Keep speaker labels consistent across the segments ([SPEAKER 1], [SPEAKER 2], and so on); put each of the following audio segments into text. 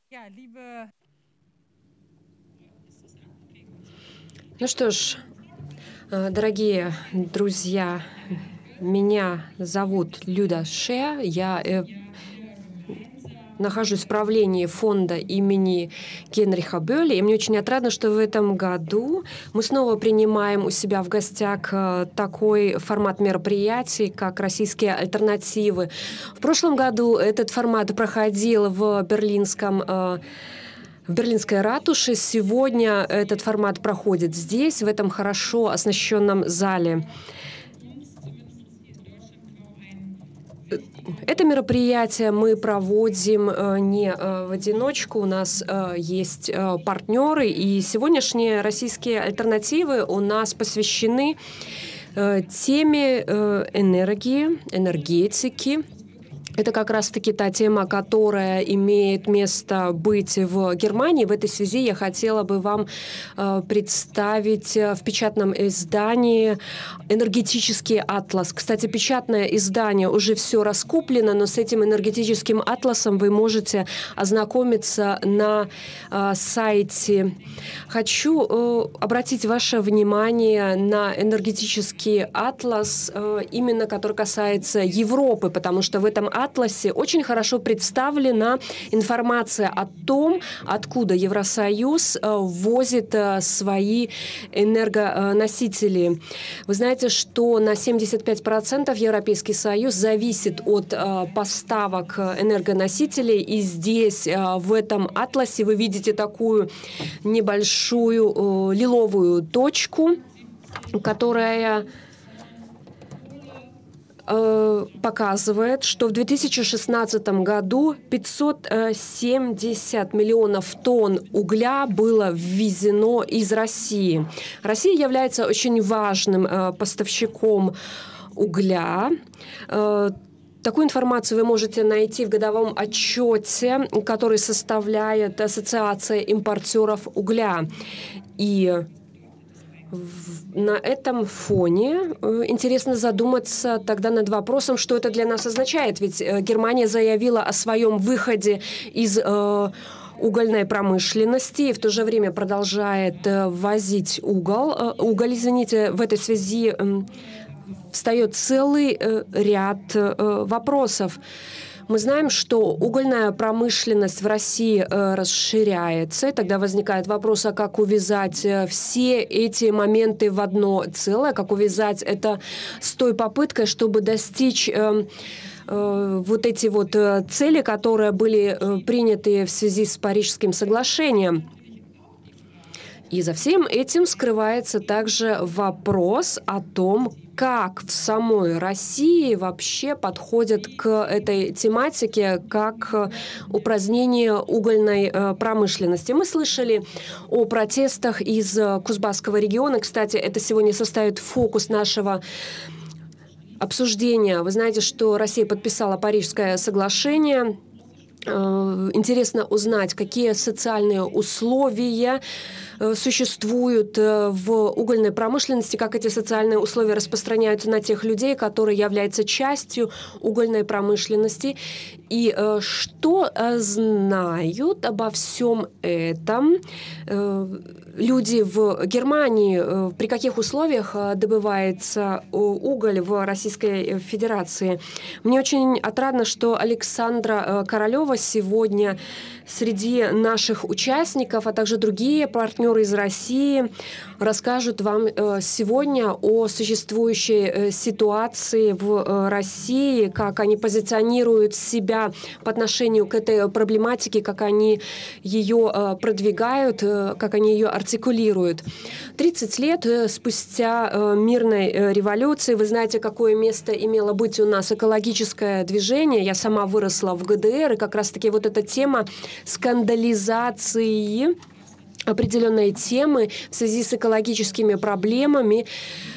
[SPEAKER 1] Ну что ж, дорогие друзья, меня зовут Люда Ше, я нахожусь в правлении фонда имени Генриха Бёля, и мне очень отрадно, что в этом году мы снова принимаем у себя в гостях такой формат мероприятий, как «Российские альтернативы». В прошлом году этот формат проходил в Берлинской ратуше. Сегодня этот формат проходит здесь, в этом хорошо оснащенном зале. Это мероприятие мы проводим не в одиночку, у нас есть партнеры, и сегодняшние российские альтернативы у нас посвящены теме энергии, энергетики. Это как раз-таки та тема, которая имеет место быть в Германии. В этой связи я хотела бы вам представить в печатном издании «Энергетический атлас». Кстати, печатное издание уже все раскуплено, но с этим энергетическим атласом вы можете ознакомиться на сайте. Хочу обратить ваше внимание на энергетический атлас, именно который касается Европы, потому что в этом атласе очень хорошо представлена информация о том, откуда Евросоюз ввозит свои энергоносители. Вы знаете, что на 75% Европейский Союз зависит от поставок энергоносителей, и здесь, в этом атласе, вы видите такую небольшую лиловую точку, которая показывает, что в 2016 году 570 миллионов тонн угля было ввезено из России. Россия является очень важным поставщиком угля. Такую информацию вы можете найти в годовом отчете, который составляет Ассоциация импортеров угля. И на этом фоне интересно задуматься тогда над вопросом, что это для нас означает. Ведь Германия заявила о своем выходе из угольной промышленности и в то же время продолжает ввозить уголь. В этой связи встает целый ряд вопросов. Мы знаем, что угольная промышленность в России расширяется, и тогда возникает вопрос, а как увязать все эти моменты в одно целое, как увязать это с той попыткой, чтобы достичь вот эти вот цели, которые были приняты в связи с Парижским соглашением. И за всем этим скрывается также вопрос о том, как в самой России вообще подходят к этой тематике, как к упразднению угольной промышленности. Мы слышали о протестах из Кузбасского региона. Кстати, это сегодня составит фокус нашего обсуждения. Вы знаете, что Россия подписала Парижское соглашение. Интересно узнать, какие социальные условия существуют в угольной промышленности, как эти социальные условия распространяются на тех людей, которые являются частью угольной промышленности, и что знают обо всем этом люди в Германии, при каких условиях добывается уголь в Российской Федерации. Мне очень отрадно, что Александра Королева сегодня среди наших участников, а также другие партнеры из России расскажут вам сегодня о существующей ситуации в России, как они позиционируют себя по отношению к этой проблематике, как они ее продвигают, как они ее артикулируют. 30 лет спустя мирной революции, вы знаете, какое место имело быть у нас экологическое движение. Я сама выросла в ГДР, и как раз-таки вот эта тема скандализации определенной темы в связи с экологическими проблемами,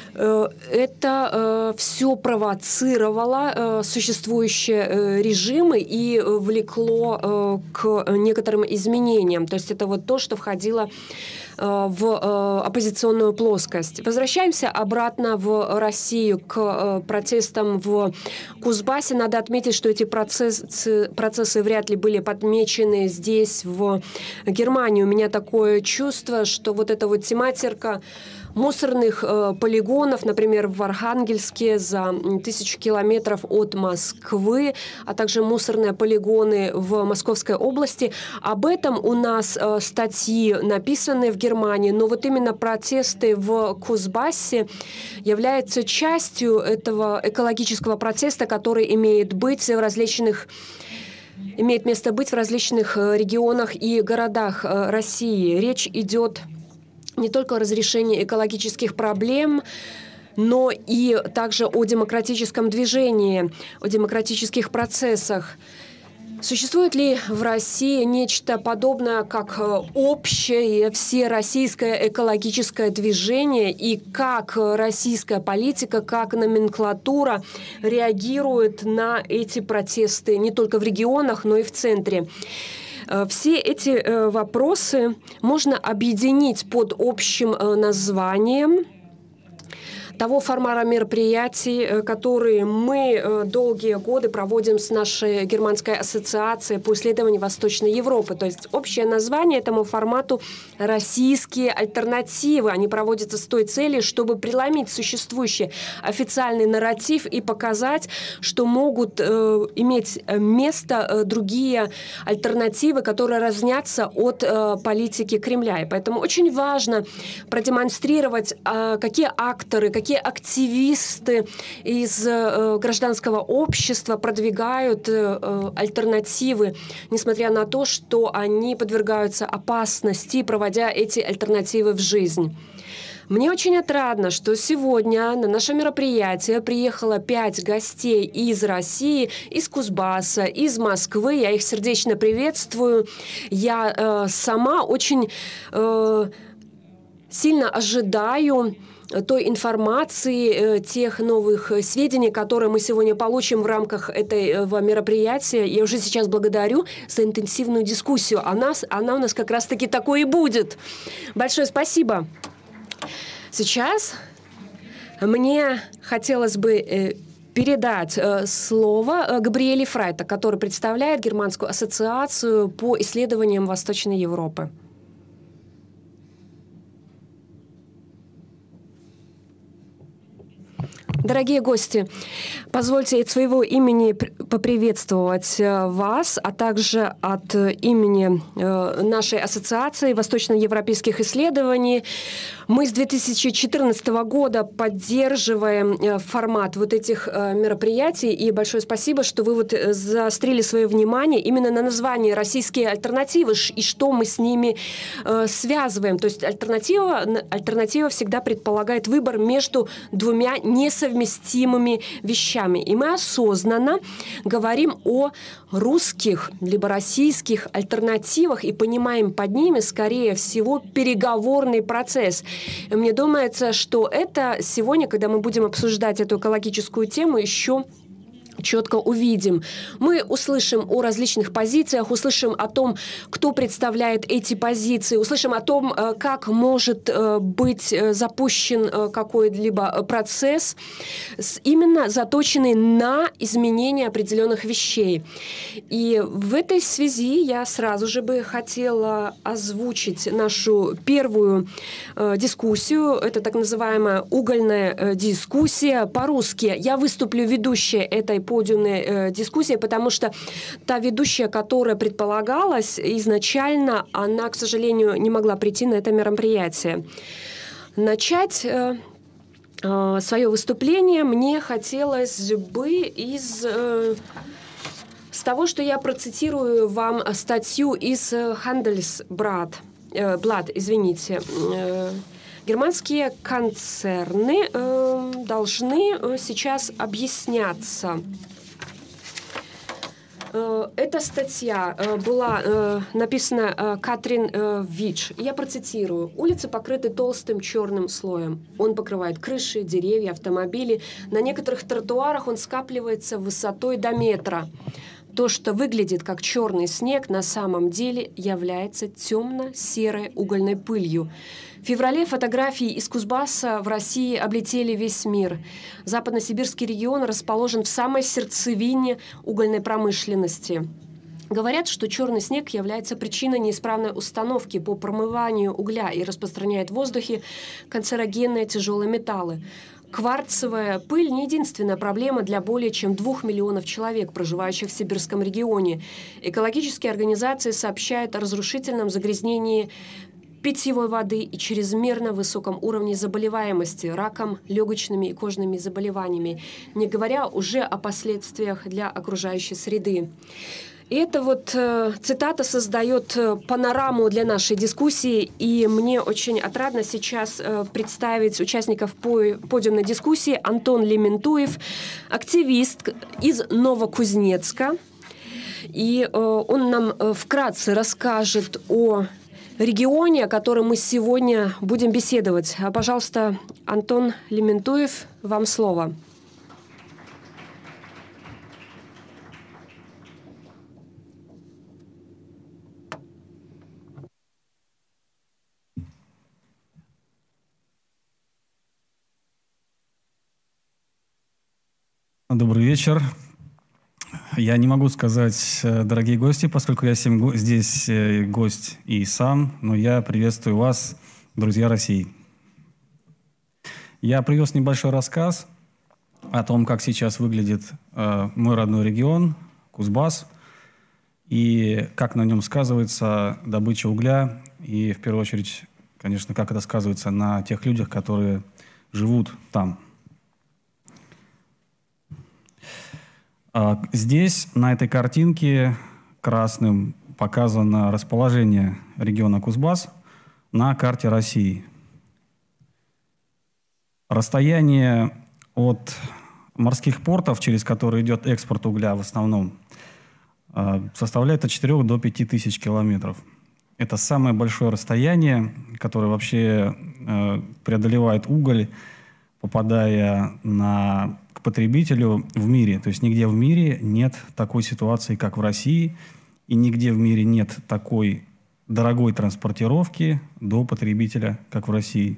[SPEAKER 1] это все провоцировало существующие режимы и влекло к некоторым изменениям. То есть это вот то, что входило в оппозиционную плоскость. Возвращаемся обратно в Россию к протестам в Кузбассе. Надо отметить, что эти процессы вряд ли были подмечены здесь, в Германии. У меня такое чувство, что вот эта вот тематика мусорных полигонов, например, в Архангельске за 1000 километров от Москвы, а также мусорные полигоны в Московской области. Об этом у нас статьи написаны в Германии, но вот именно протесты в Кузбассе являются частью этого экологического протеста, который имеет место быть в различных регионах и городах России. Речь идет не только о разрешении экологических проблем, но и также о демократическом движении, о демократических процессах. Существует ли в России нечто подобное, как общее всероссийское экологическое движение, и как российская политика, как номенклатура реагирует на эти протесты не только в регионах, но и в центре? Все эти вопросы можно объединить под общим названием того формата мероприятий, которые мы долгие годы проводим с нашей германской ассоциацией по исследованию Восточной Европы. То есть общее название этому формату «Российские альтернативы». Они проводятся с той целью, чтобы преломить существующий официальный нарратив и показать, что могут иметь место другие альтернативы, которые разнятся от политики Кремля. И поэтому очень важно продемонстрировать, какие акторы, какие активисты из гражданского общества продвигают альтернативы, несмотря на то, что они подвергаются опасности, проводя эти альтернативы в жизнь. Мне очень отрадно, что сегодня на наше мероприятие приехало 5 гостей из России, из Кузбасса, из Москвы. Я их сердечно приветствую. Я сама очень сильно ожидаю той информации, тех новых сведений, которые мы сегодня получим в рамках этого мероприятия. Я уже сейчас благодарю за интенсивную дискуссию. Она у нас как раз-таки такой и будет. Большое спасибо. Сейчас мне хотелось бы передать слово Габриэле Фрайта, который представляет Германскую ассоциацию по исследованиям Восточной Европы. Дорогие гости, позвольте от своего имени поприветствовать вас, а также от имени нашей ассоциации восточноевропейских исследований. Мы с 2014 года поддерживаем формат вот этих мероприятий, и большое спасибо, что вы вот заострили свое внимание именно на названии «Российские альтернативы» и что мы с ними связываем. То есть альтернатива всегда предполагает выбор между двумя несовместимыми вещами. И мы осознанно говорим о русских либо российских альтернативах и понимаем под ними, скорее всего, переговорный процесс. И мне думается, что это сегодня, когда мы будем обсуждать эту экологическую тему, еще четко увидим. Мы услышим о различных позициях, услышим о том, кто представляет эти позиции, услышим о том, как может быть запущен какой-либо процесс, именно заточенный на изменение определенных вещей. И в этой связи я сразу же бы хотела озвучить нашу первую дискуссию. Это так называемая угольная дискуссия. По-русски я выступлю ведущей этой подиумной дискуссии, потому что та ведущая, которая предполагалась изначально, она, к сожалению, не могла прийти на это мероприятие. Начать свое выступление мне хотелось бы с того, что я процитирую вам статью из Handelsblatt, Германские концерны должны сейчас объясняться. Эта статья была написана Катрин Вич. Я процитирую. «Улицы покрыты толстым черным слоем. Он покрывает крыши, деревья, автомобили. На некоторых тротуарах он скапливается высотой до метра. То, что выглядит как черный снег, на самом деле является темно-серой угольной пылью. В феврале фотографии из Кузбасса в России облетели весь мир. Западно-сибирский регион расположен в самой сердцевине угольной промышленности. Говорят, что черный снег является причиной неисправной установки по промыванию угля и распространяет в воздухе канцерогенные тяжелые металлы. Кварцевая пыль не единственная проблема для более чем 2 миллионов человек, проживающих в сибирском регионе. Экологические организации сообщают о разрушительном загрязнении питьевой воды и чрезмерно высоком уровне заболеваемости раком, легочными и кожными заболеваниями, не говоря уже о последствиях для окружающей среды. И эта вот цитата создает панораму для нашей дискуссии, и мне очень отрадно сейчас представить участников подиумной дискуссии. Антон Лементуев, активист из Новокузнецка, и он нам вкратце расскажет о регионе, о котором мы сегодня будем беседовать. Пожалуйста, Антон Лементуев, вам слово.
[SPEAKER 2] Добрый вечер. Я не могу сказать, дорогие гости, поскольку я здесь гость и сам, но я приветствую вас, друзья России. Я привез небольшой рассказ о том, как сейчас выглядит мой родной регион, Кузбасс, и как на нем сказывается добыча угля, и в первую очередь, конечно, как это сказывается на тех людях, которые живут там. Здесь, на этой картинке, красным показано расположение региона Кузбасс на карте России. Расстояние от морских портов, через которые идет экспорт угля в основном, составляет от 4 до 5 тысяч километров. Это самое большое расстояние, которое вообще преодолевает уголь, попадая к потребителю в мире. То есть нигде в мире нет такой ситуации, как в России, и нигде в мире нет такой дорогой транспортировки до потребителя, как в России.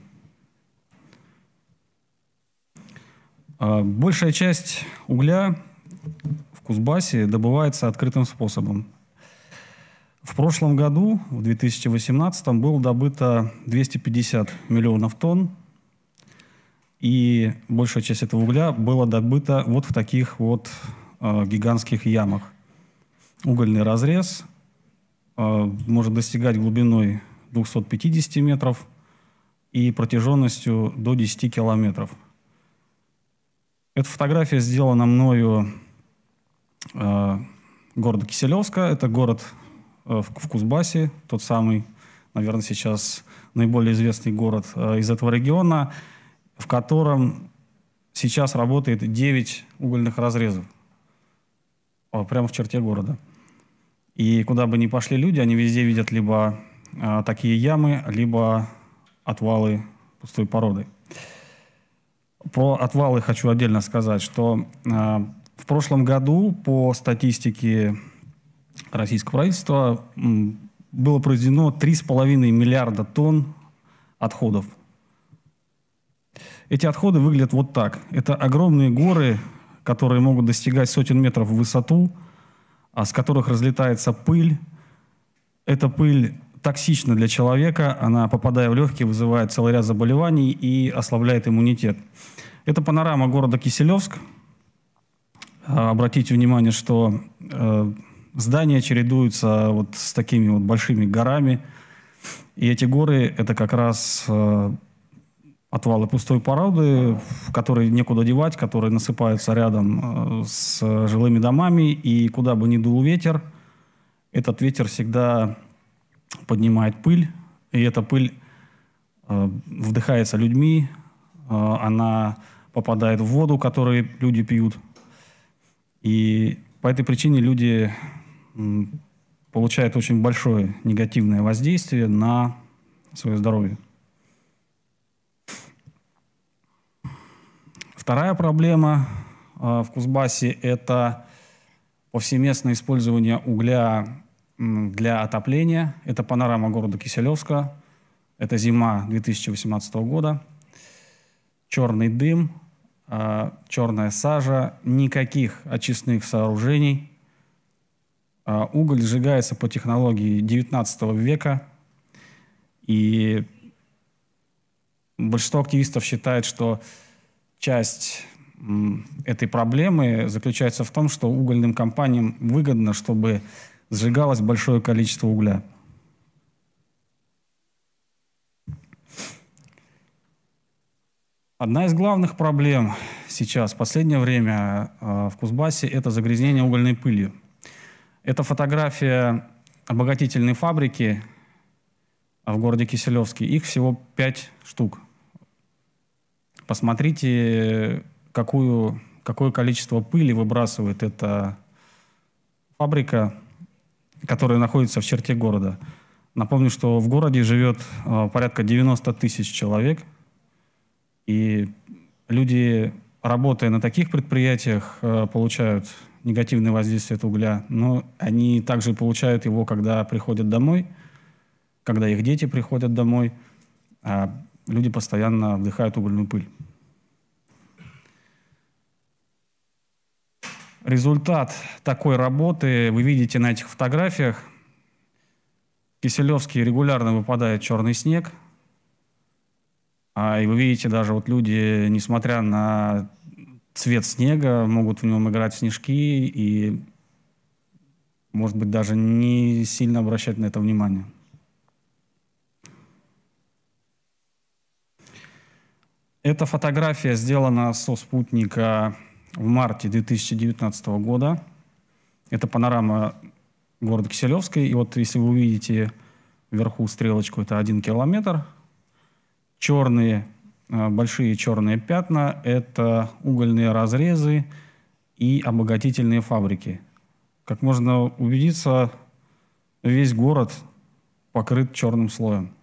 [SPEAKER 2] Большая часть угля в Кузбассе добывается открытым способом. В прошлом году, в 2018, было добыто 250 миллионов тонн, и большая часть этого угля была добыта вот в таких вот гигантских ямах. Угольный разрез может достигать глубиной 250 метров и протяженностью до 10 километров. Эта фотография сделана мною города Киселевска. Это город в Кузбассе, тот самый, наверное, сейчас наиболее известный город из этого региона, в котором сейчас работает 9 угольных разрезов прямо в черте города. И куда бы ни пошли люди, они везде видят либо такие ямы, либо отвалы пустой породы. Про отвалы хочу отдельно сказать, что в прошлом году по статистике российского правительства было произведено 3,5 миллиарда тонн отходов. Эти отходы выглядят вот так. Это огромные горы, которые могут достигать сотен метров в высоту, с которых разлетается пыль. Эта пыль токсична для человека, она, попадая в легкие, вызывает целый ряд заболеваний и ослабляет иммунитет. Это панорама города Киселевск. Обратите внимание, что здания чередуются вот с такими вот большими горами. И эти горы – это как раз отвалы пустой породы, в которые некуда девать, которые насыпаются рядом с жилыми домами. И куда бы ни дул ветер, этот ветер всегда поднимает пыль. И эта пыль вдыхается людьми, она попадает в воду, которую люди пьют. И по этой причине люди получают очень большое негативное воздействие на свое здоровье. Вторая проблема в Кузбассе – это повсеместное использование угля для отопления. Это панорама города Киселевска. Это зима 2018 года. Черный дым, черная сажа, никаких очистных сооружений. Уголь сжигается по технологии XIX века. И большинство активистов считает, что часть этой проблемы заключается в том, что угольным компаниям выгодно, чтобы сжигалось большое количество угля. Одна из главных проблем сейчас, в последнее время в Кузбассе, это загрязнение угольной пылью. Это фотография обогатительной фабрики в городе Киселевске. Их всего 5 штук. Посмотрите, какое количество пыли выбрасывает эта фабрика, которая находится в черте города. Напомню, что в городе живет порядка 90 тысяч человек. И люди, работая на таких предприятиях, получают негативное воздействие от угля, но они также получают его, когда приходят домой, когда их дети приходят домой, а люди постоянно вдыхают угольную пыль. Результат такой работы вы видите на этих фотографиях. В Киселевске регулярно выпадает черный снег. И вы видите, даже вот люди, несмотря на цвет снега, могут в нем играть в снежки и, может быть, даже не сильно обращать на это внимание. Эта фотография сделана со спутника в марте 2019 года. Это панорама города Киселевска. И вот если вы увидите вверху стрелочку, это 1 километр. Черные, большие черные пятна – это угольные разрезы и обогатительные фабрики. Как можно убедиться, весь город покрыт черным слоем.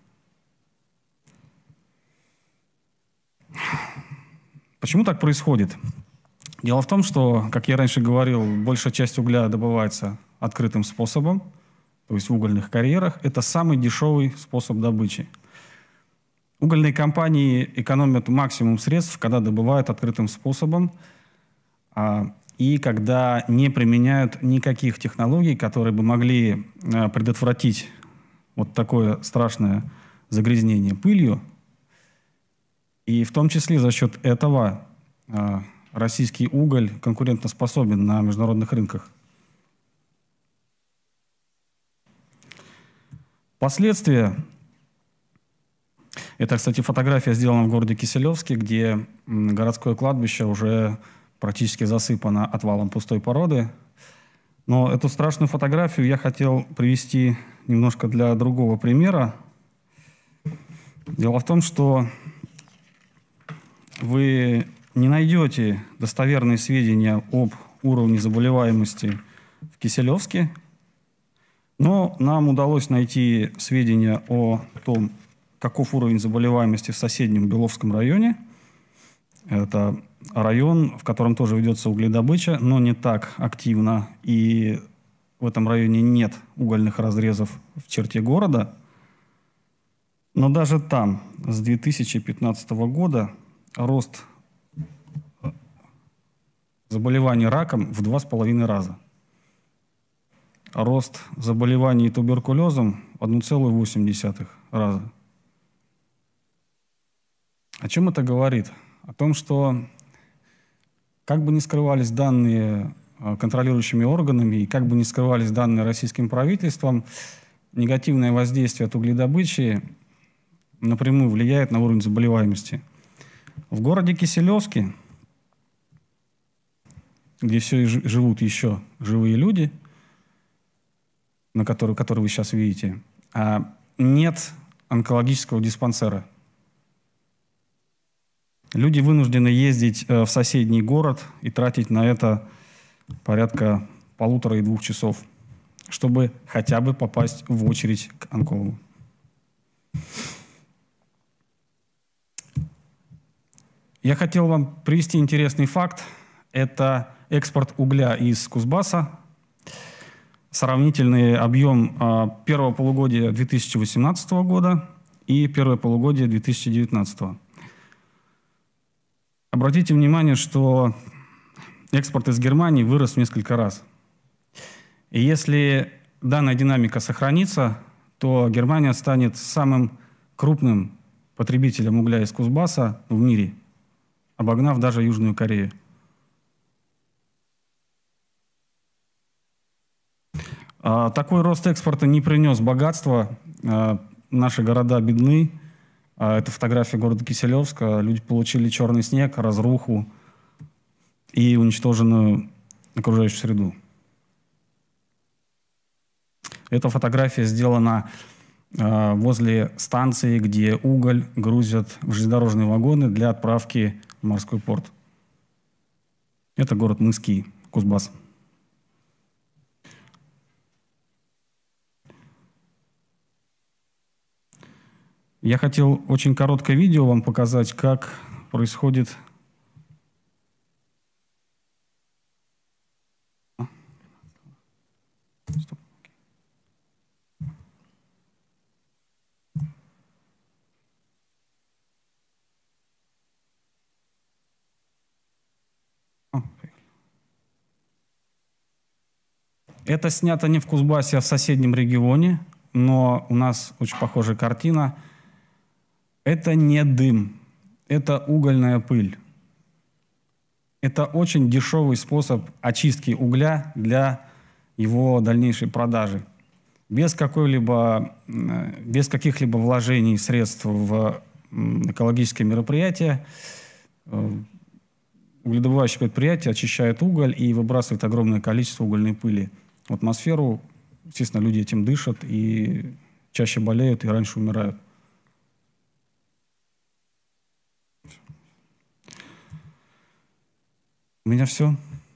[SPEAKER 2] Почему так происходит? Дело в том, что, как я раньше говорил, большая часть угля добывается открытым способом, то есть в угольных карьерах. Это самый дешевый способ добычи. Угольные компании экономят максимум средств, когда добывают открытым способом и когда не применяют никаких технологий, которые бы могли предотвратить вот такое страшное загрязнение пылью. И в том числе за счет этого российский уголь конкурентоспособен на международных рынках. Последствия. Это, кстати, фотография сделана в городе Киселевске, где городское кладбище уже практически засыпано отвалом пустой породы. Но эту страшную фотографию я хотел привести немножко для другого примера. Дело в том, что вы не найдете достоверные сведения об уровне заболеваемости в Киселевске, но нам удалось найти сведения о том, каков уровень заболеваемости в соседнем Беловском районе. Это район, в котором тоже ведется угледобыча, но не так активно. И в этом районе нет угольных разрезов в черте города. Но даже там с 2015 года рост заболеваний раком в 2,5 раза. Рост заболеваний туберкулезом в 1,8 раза. О чем это говорит? О том, что как бы ни скрывались данные контролирующими органами и как бы ни скрывались данные российским правительством, негативное воздействие от угледобычи напрямую влияет на уровень заболеваемости. В городе Киселевске, где все живут еще живые люди, которые вы сейчас видите, нет онкологического диспансера. Люди вынуждены ездить в соседний город и тратить на это порядка 1,5 и 2 часов, чтобы хотя бы попасть в очередь к онкологу. Я хотел вам привести интересный факт. Это экспорт угля из Кузбасса сравнительный объем первого полугодия 2018 года и первое полугодие 2019. Обратите внимание, что экспорт из Германии вырос в несколько раз. И если данная динамика сохранится, то Германия станет самым крупным потребителем угля из Кузбасса в мире, обогнав даже Южную Корею. Такой рост экспорта не принес богатства. Наши города бедны. Это фотография города Киселевска. Люди получили черный снег, разруху и уничтоженную окружающую среду. Эта фотография сделана возле станции, где уголь грузят в железнодорожные вагоны для отправки в морской порт. Это город Мыски, Кузбасс. Я хотел очень короткое видео вам показать, как происходит... Стоп. Это снято не в Кузбассе, а в соседнем регионе, но у нас очень похожая картина. Это не дым, это угольная пыль. Это очень дешевый способ очистки угля для его дальнейшей продажи. Без каких-либо вложений средств в экологические мероприятия угледобывающие предприятия очищают уголь и выбрасывают огромное количество угольной пыли в атмосферу. Естественно, люди этим дышат и чаще болеют и раньше умирают. У меня все.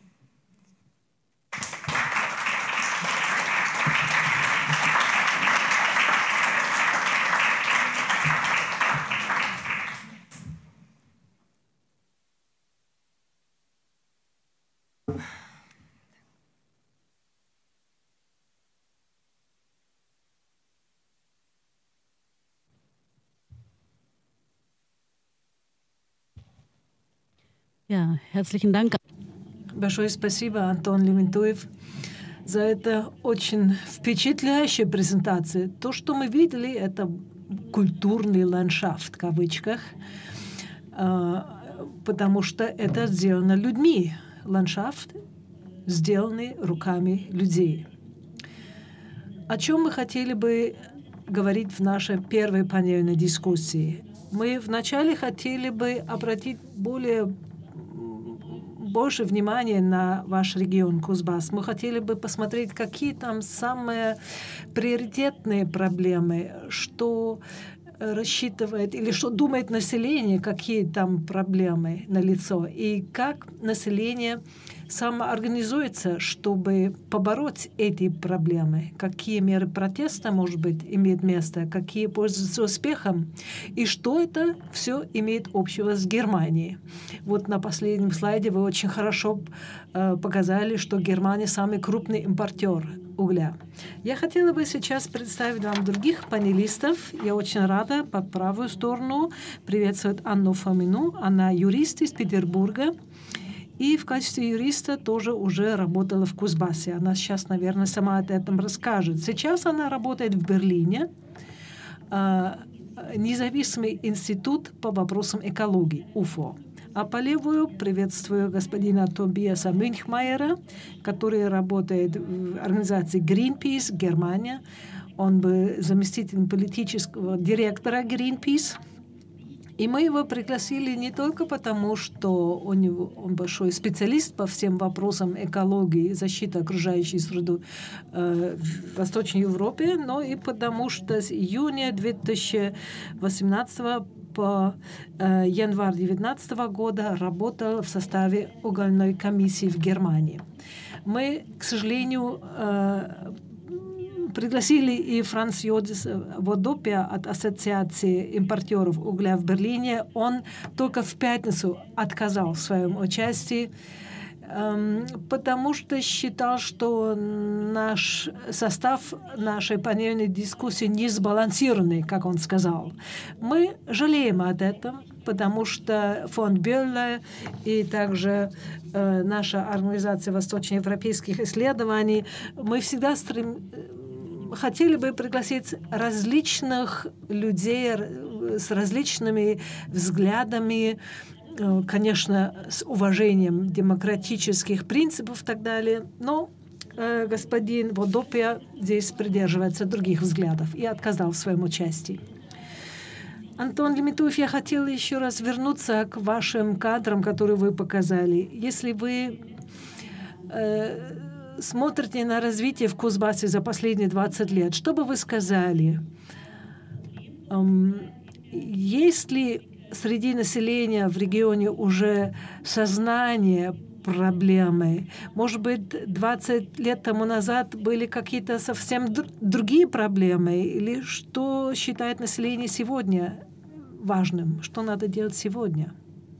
[SPEAKER 3] Ja, herzlichen Dank.
[SPEAKER 4] Большое спасибо, Антон Левентуев, за это очень впечатляющая презентация. То, что мы видели, это культурный ландшафт в кавычках, потому что это сделано людьми. Ландшафт, сделанный руками людей. О чем мы хотели бы говорить в нашей первой панельной дискуссии? Мы вначале хотели бы обратить больше внимания на ваш регион Кузбасс. Мы хотели бы посмотреть, какие там самые приоритетные проблемы, что рассчитывает или что думает население, какие там проблемы налицо, и как население самоорганизуется, чтобы побороть эти проблемы, какие меры протеста, может быть, имеют место, какие пользуются успехом, и что это все имеет общего с Германией. Вот на последнем слайде вы очень хорошо показали, что Германия самый крупный импортер угля. Я хотела бы сейчас представить вам других панелистов. Я очень рада по правую сторону приветствовать Анну Фомину. Она юрист из Петербурга. И в качестве юриста тоже уже работала в Кузбассе. Она сейчас, наверное, сама об этом расскажет. Сейчас она работает в Берлине. Независимый институт по вопросам экологии, УФО. А по левую приветствую господина Тобиаса Мюнхмайера, который работает в организации Greenpeace, Германия. Он был заместителем политического директора Greenpeace. И мы его пригласили не только потому, что он большой специалист по всем вопросам экологии и защиты окружающей среды в Восточной Европе, но и потому, что с июня 2018 по январь 2019 года работал в составе угольной комиссии в Германии. Мы, к сожалению, пригласили и Франц Йодис Водопия от Ассоциации импортеров угля в Берлине. Он только в пятницу отказал в своем участии. потому что считал, что наш состав нашей панельной дискуссии не сбалансированный, как он сказал. Мы жалеем об этом, потому что фонд Бёлле и также наша организация восточноевропейских исследований, мы всегда хотели бы пригласить различных людей с различными взглядами, конечно, с уважением демократических принципов и так далее, но господин Водопья здесь придерживается других взглядов и отказал в своем участии. Антон Лемитуев, я хотела еще раз вернуться к вашим кадрам, которые вы показали. Если вы смотрите на развитие в Кузбассе за последние 20 лет, что бы вы сказали? Есть ли среди населения в регионе уже сознание проблемы? Может быть, 20 лет тому назад были какие-то совсем другие проблемы? Или что считает население сегодня важным? Что надо делать сегодня?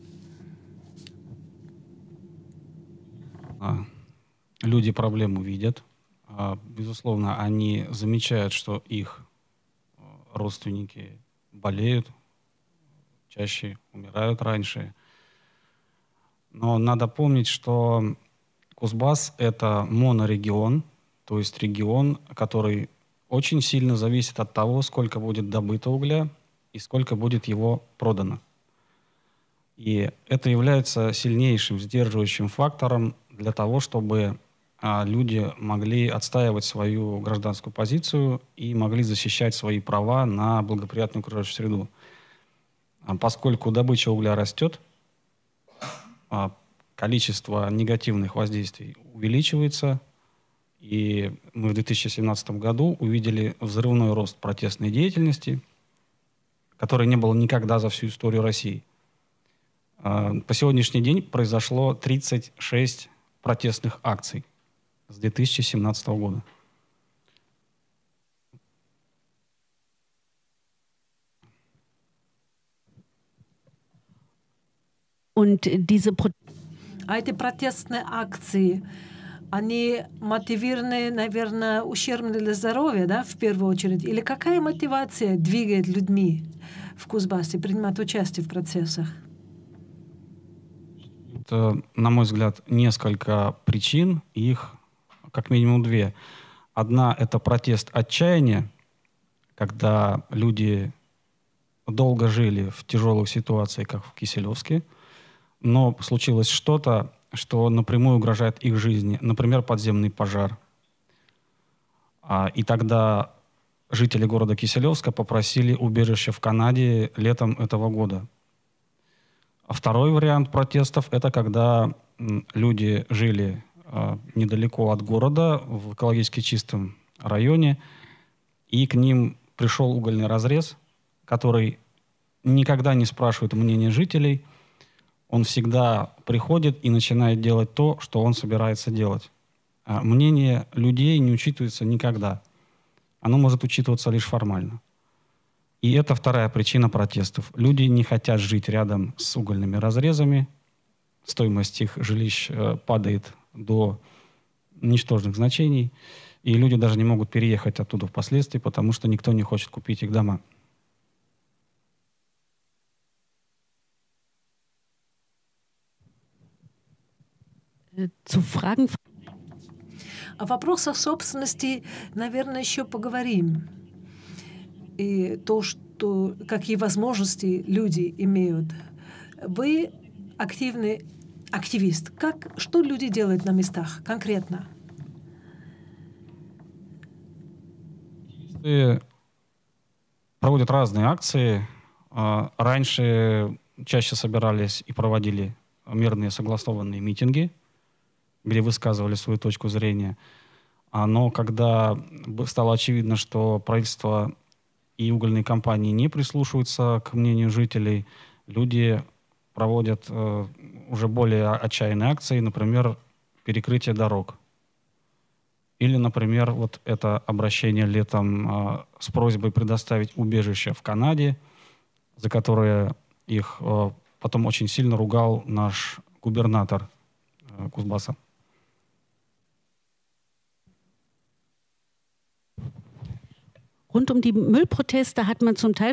[SPEAKER 2] Люди проблему видят. Безусловно, они замечают, что их родственники болеют, чаще умирают раньше. Но надо помнить, что Кузбасс — это монорегион, то есть регион, который очень сильно зависит от того, сколько будет добыто угля и сколько будет его продано. И это является сильнейшим сдерживающим фактором для того, чтобы люди могли отстаивать свою гражданскую позицию и могли защищать свои права на благоприятную окружающую среду. Поскольку добыча угля растет, количество негативных воздействий увеличивается, и мы в 2017 году увидели взрывной рост протестной деятельности, который не было никогда за всю историю России. По сегодняшний день произошло 36 протестных акций с 2017 года.
[SPEAKER 4] А эти протестные акции, они мотивированы, наверное, ущербны для здоровья, да, в первую очередь? Или какая мотивация двигает людьми в Кузбассе принимать участие в процессах?
[SPEAKER 2] Это, на мой взгляд, несколько причин, их как минимум две. Одна — это протест отчаяния, когда люди долго жили в тяжелых ситуациях, как в Киселевске, но случилось что-то, что напрямую угрожает их жизни, например, подземный пожар. И тогда жители города Киселевска попросили убежище в Канаде летом этого года. А второй вариант протестов — это когда люди жили недалеко от города, в экологически чистом районе, и к ним пришел угольный разрез, который никогда не спрашивает мнения жителей. Он всегда приходит и начинает делать то, что он собирается делать. Мнение людей не учитывается никогда. Оно может учитываться лишь формально. И это вторая причина протестов. Люди не хотят жить рядом с угольными разрезами. Стоимость их жилищ падает до ничтожных значений. И люди даже не могут переехать оттуда впоследствии, потому что никто не хочет купить их дома.
[SPEAKER 4] О вопросах собственности, наверное, еще поговорим. И то, что, какие возможности люди имеют. Вы активный активист. Что люди делают на местах конкретно?
[SPEAKER 2] Проводят разные акции. Раньше чаще собирались и проводили мирные согласованные митинги, где высказывали свою точку зрения. Но когда стало очевидно, что правительство и угольные компании не прислушиваются к мнению жителей, люди проводят уже более отчаянные акции, например, перекрытие дорог. Или, например, вот это обращение летом с просьбой предоставить убежище в Канаде, за которое их потом очень сильно ругал наш губернатор Кузбасса.
[SPEAKER 3] Rund um die Müllproteste hat man zum Teil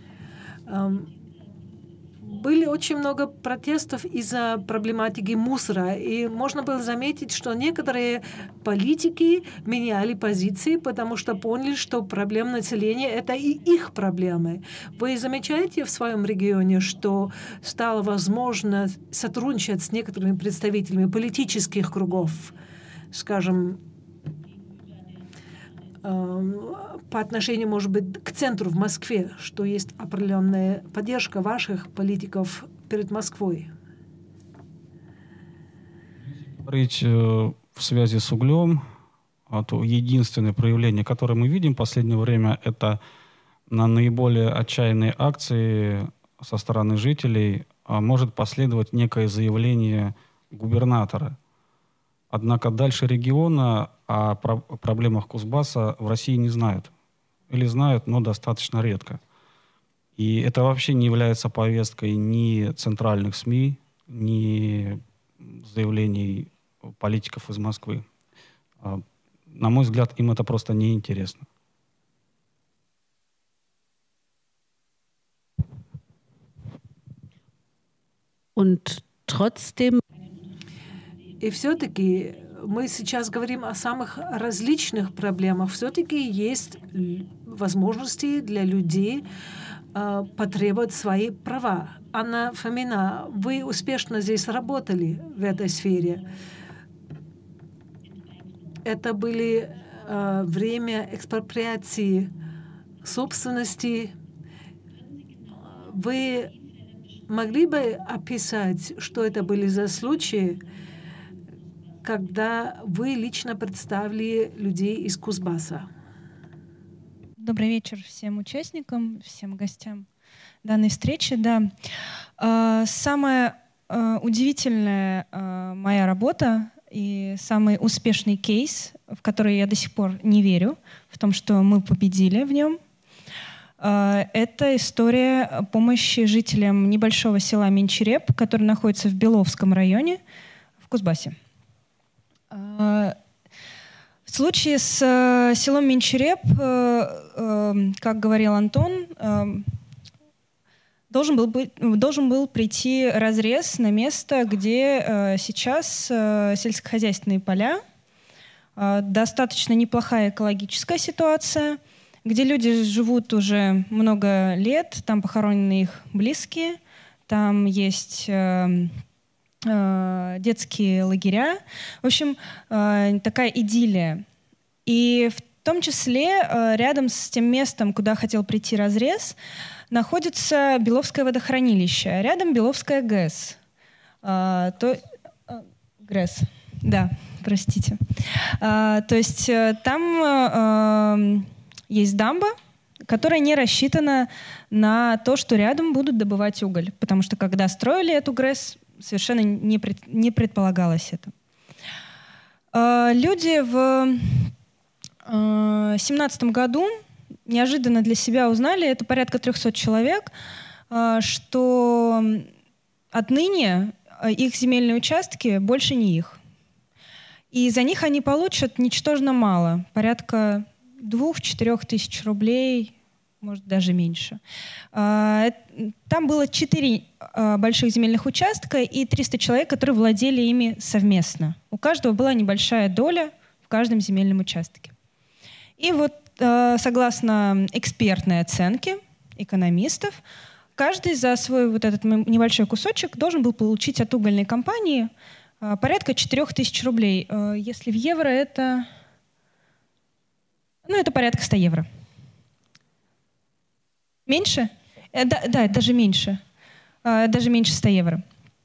[SPEAKER 4] Были очень много протестов из-за проблематики мусора, и можно было заметить, что некоторые политики меняли позиции, потому что поняли, что проблемы населения — это и их проблемы. Вы замечаете в своем регионе, что стало возможно сотрудничать с некоторыми представителями политических кругов, скажем, по отношению, может быть, к центру в Москве, что есть определенная поддержка ваших политиков перед Москвой?
[SPEAKER 2] Говорить в связи с углем, то единственное проявление, которое мы видим в последнее время, это на наиболее отчаянные акции со стороны жителей может последовать некое заявление губернатора. Однако дальше региона о проблемах Кузбасса в России не знают. Или знают, но достаточно редко. И это вообще не является повесткой ни центральных СМИ, ни заявлений политиков из Москвы. На мой взгляд, им это просто неинтересно.
[SPEAKER 3] Und trotzdem
[SPEAKER 4] И все-таки мы сейчас говорим о самых различных проблемах. Все-таки есть возможности для людей потребовать свои права. Анна Фомина, вы успешно здесь работали в этой сфере. Это были время экспроприации собственности. Вы могли бы описать, что это были за случаи, когда вы лично представили людей из Кузбасса?
[SPEAKER 5] Добрый вечер всем участникам, всем гостям данной встречи. Да. Самая удивительная моя работа и самый успешный кейс, в который я до сих пор не верю, в том, что мы победили в нем, это история помощи жителям небольшого села Менчереп, который находится в Беловском районе в Кузбассе. В случае с селом Менчереп, как говорил Антон, должен был прийти разрез на место, где сейчас сельскохозяйственные поля, достаточно неплохая экологическая ситуация, где люди живут уже много лет, там похоронены их близкие, там есть детские лагеря. В общем, такая идиллия. И в том числе рядом с тем местом, куда хотел прийти разрез, находится Беловское водохранилище, а рядом Беловская ГЭС. ГРЭС, да, простите. То есть там есть дамба, которая не рассчитана на то, что рядом будут добывать уголь. Потому что когда строили эту ГРЭС, совершенно не предполагалось это. Люди в 2017 году неожиданно для себя узнали, это порядка 300 человек, что отныне их земельные участки больше не их. И за них они получат ничтожно мало, порядка 2-4 тысяч рублей, может, даже меньше. Там было 4 больших земельных участка и 300 человек, которые владели ими совместно. У каждого была небольшая доля в каждом земельном участке. И вот, согласно экспертной оценке экономистов, каждый за свой вот этот небольшой кусочек должен был получить от угольной компании порядка 4 тысяч рублей. Если в евро это... Ну, это порядка 100 евро. Меньше? Да, даже меньше. Даже меньше 100 евро.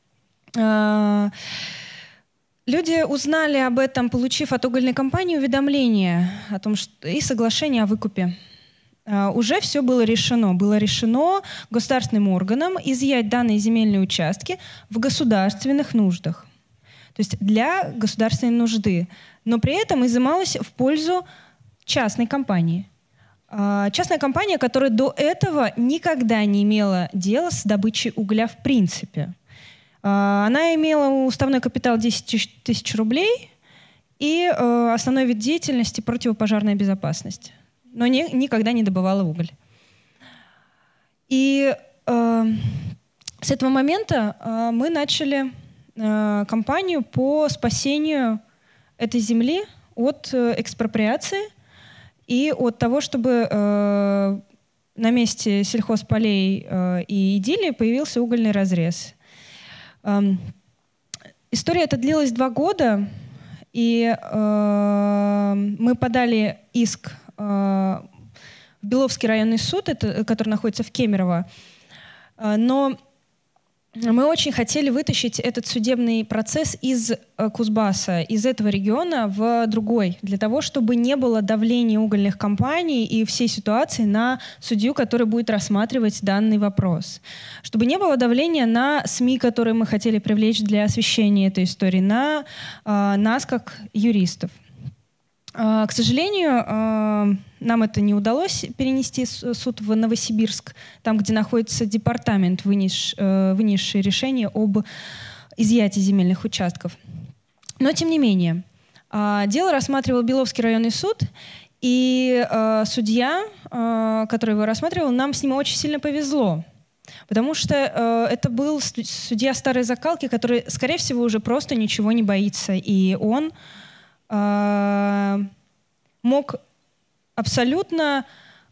[SPEAKER 5] Люди узнали об этом, получив от угольной компании уведомление о том, что и соглашение о выкупе. Уже все было решено. Было решено государственным органам изъять данные земельные участки в государственных нуждах. То есть для государственной нужды. Но при этом изымалось в пользу частной компании. Частная компания, которая до этого никогда не имела дела с добычей угля в принципе. Она имела уставной капитал 10 тысяч рублей и основной вид деятельности — противопожарная безопасность, но никогда не добывала уголь. И с этого момента мы начали кампанию по спасению этой земли от экспроприации и от того, чтобы на месте сельхозполей и идиллии появился угольный разрез. История эта длилась 2 года, и мы подали иск в Беловский районный суд, который находится в Кемерово, но мы очень хотели вытащить этот судебный процесс из Кузбасса, из этого региона в другой, для того, чтобы не было давления угольных компаний и всей ситуации на судью, который будет рассматривать данный вопрос. Чтобы не было давления на СМИ, которые мы хотели привлечь для освещения этой истории, на нас как юристов. К сожалению, нам это не удалось перенести суд в Новосибирск, там, где находится департамент, вынесший решение об изъятии земельных участков. Но, тем не менее, дело рассматривал Беловский районный суд, и судья, который его рассматривал, нам с ним очень сильно повезло. Потому что это был судья старой закалки, который, скорее всего, уже просто ничего не боится. И он мог абсолютно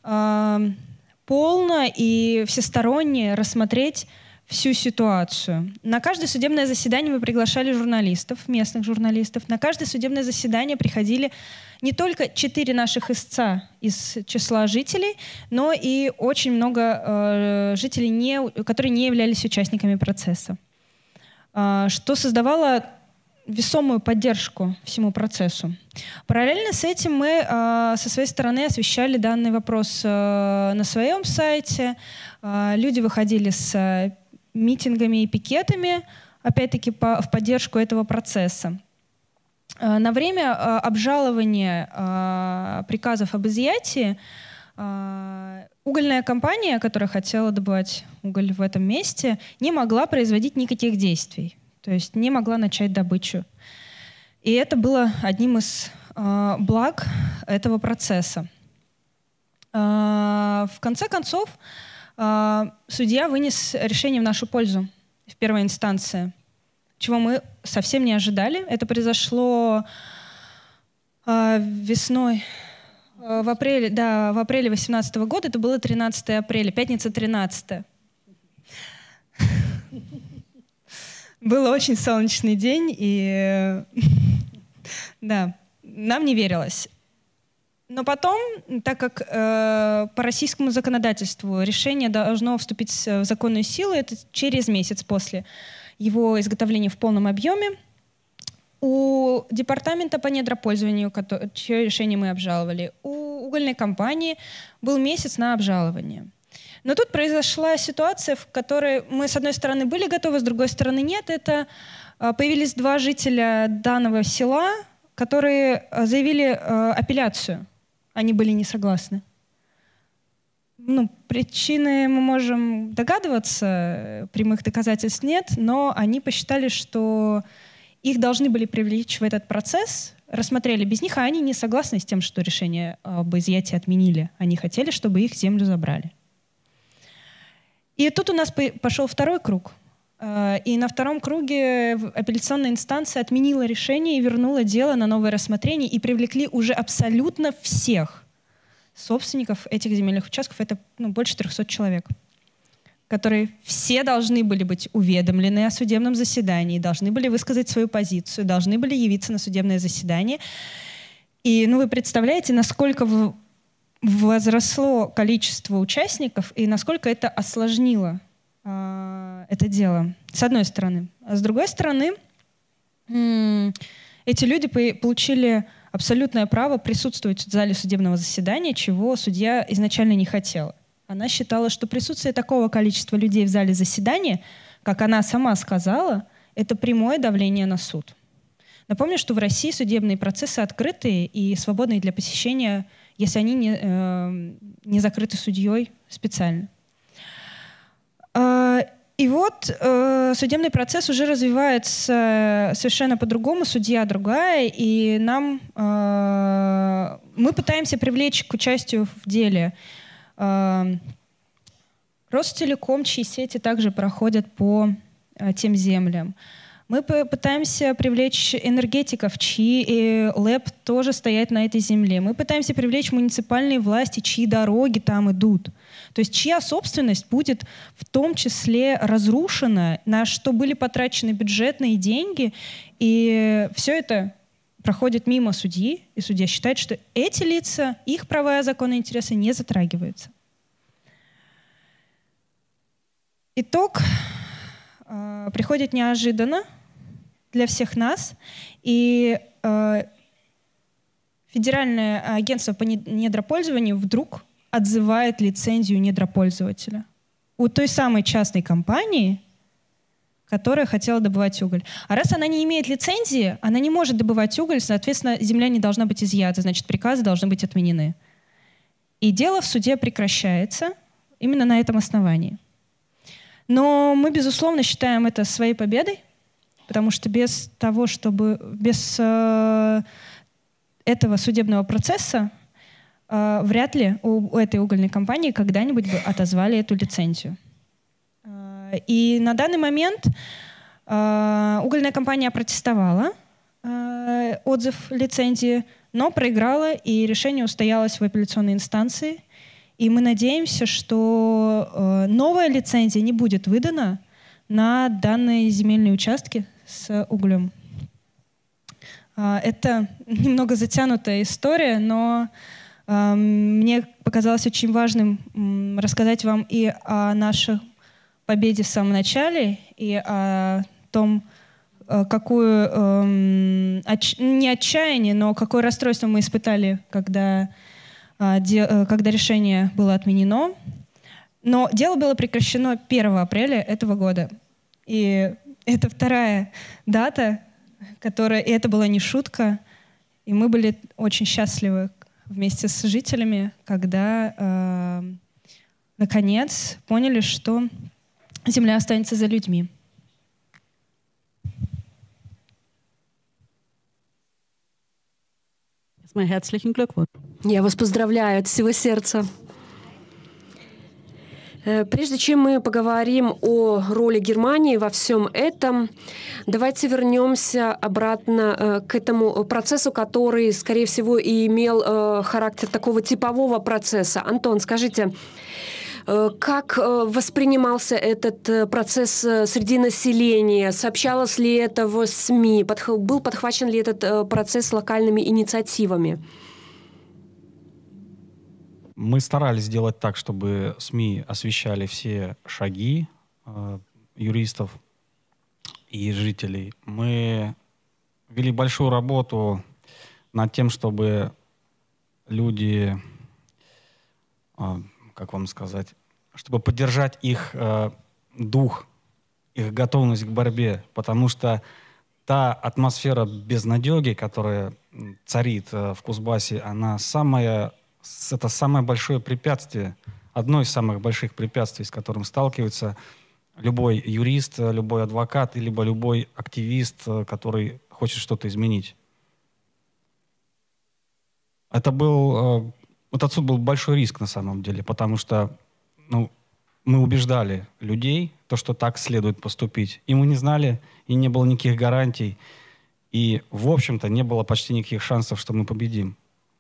[SPEAKER 5] полно и всесторонне рассмотреть всю ситуацию. На каждое судебное заседание мы приглашали журналистов, местных журналистов. На каждое судебное заседание приходили не только 4 наших истца из числа жителей, но и очень много жителей, которые не являлись участниками процесса, что создавало весомую поддержку всему процессу. Параллельно с этим мы со своей стороны освещали данный вопрос на своем сайте. Люди выходили с митингами и пикетами, опять-таки в поддержку этого процесса. На время обжалования приказов об изъятии угольная компания, которая хотела добывать уголь в этом месте, не могла производить никаких действий. То есть не могла начать добычу. И это было одним из благ этого процесса. В конце концов, судья вынес решение в нашу пользу в первой инстанции, чего мы совсем не ожидали. Это произошло весной, в апреле 2018 года. Это было 13 апреля, пятница 13. Был очень солнечный день, и да, нам не верилось. Но потом, так как по российскому законодательству решение должно вступить в законную силу, это через месяц после его изготовления в полном объеме, у департамента по недропользованию, чье решение мы обжаловали, у угольной компании был месяц на обжалование. Но тут произошла ситуация, в которой мы, с одной стороны, были готовы, с другой стороны, нет. Это появились 2 жителя данного села, которые заявили апелляцию. Они были не согласны. Причины мы можем догадываться, прямых доказательств нет, но они посчитали, что их должны были привлечь в этот процесс, рассмотрели без них, а они не согласны с тем, что решение об изъятии отменили. Они хотели, чтобы их землю забрали. И тут у нас пошел второй круг. И на втором круге апелляционная инстанция отменила решение и вернула дело на новое рассмотрение, и привлекли уже абсолютно всех собственников этих земельных участков. Это больше 300 человек, которые все должны были быть уведомлены о судебном заседании, должны были высказать свою позицию, должны были явиться на судебное заседание. И вы представляете, насколько возросло количество участников и насколько это осложнило это дело, с одной стороны. А с другой стороны, эти люди получили абсолютное право присутствовать в зале судебного заседания, чего судья изначально не хотела. Она считала, что присутствие такого количества людей в зале заседания, как она сама сказала, это прямое давление на суд. Напомню, что в России судебные процессы открытые и свободные для посещения, если они не закрыты судьей специально. И И вот судебный процесс уже развивается совершенно по-другому, судья другая, и мы пытаемся привлечь к участию в деле Ростелеком, чьи сети также проходят по тем землям. Мы пытаемся привлечь энергетиков, чьи ЛЭП тоже стоят на этой земле. Мы пытаемся привлечь муниципальные власти, чьи дороги там идут. То есть чья собственность будет в том числе разрушена, на что были потрачены бюджетные деньги. И все это проходит мимо судьи, и судья считает, что эти лица, их права и законные интересы не затрагиваются. Итог приходит неожиданно для всех нас, и Федеральное агентство по недропользованию вдруг отзывает лицензию недропользователя у той самой частной компании, которая хотела добывать уголь. А раз она не имеет лицензии, она не может добывать уголь, соответственно, земля не должна быть изъята, значит, приказы должны быть отменены. И дело в суде прекращается именно на этом основании. Но мы, безусловно, считаем это своей победой, потому что без этого судебного процесса вряд ли у этой угольной компании когда-нибудь бы отозвали эту лицензию. И на данный момент угольная компания опротестовала отзыв лицензии, но проиграла, и решение устоялось в апелляционной инстанции. И мы надеемся, что новая лицензия не будет выдана на данные земельные участки с углем. Это немного затянутая история, но мне показалось очень важным рассказать вам и о нашей победе в самом начале, и о том, какую, не отчаяние, но какое расстройство мы испытали, когда решение было отменено. Но дело было прекращено 1 апреля этого года. И это вторая дата, и это была не шутка. И мы были очень счастливы вместе с жителями, когда наконец поняли, что земля останется за людьми.
[SPEAKER 3] Herzlichen Glückwunsch.
[SPEAKER 1] Я вас поздравляю от всего сердца. Прежде чем мы поговорим о роли Германии во всем этом, давайте вернемся обратно к этому процессу, который, скорее всего, и имел характер такого типового процесса. Антон, скажите, как воспринимался этот процесс среди населения? Сообщалось ли это в СМИ? Был подхвачен ли этот процесс локальными инициативами?
[SPEAKER 2] Мы старались сделать так, чтобы СМИ освещали все шаги юристов и жителей. Мы вели большую работу над тем, чтобы люди, как вам сказать, чтобы поддержать их дух, их готовность к борьбе, потому что та атмосфера безнадеги, которая царит в Кузбассе, это самое большое препятствие, одно из самых больших препятствий, с которым сталкивается любой юрист, любой адвокат, либо любой активист, который хочет что-то изменить. Этот суд был большой риск на самом деле, потому что мы убеждали людей, что так следует поступить. И мы не знали, и не было никаких гарантий. И, в общем-то, не было почти никаких шансов, что мы победим.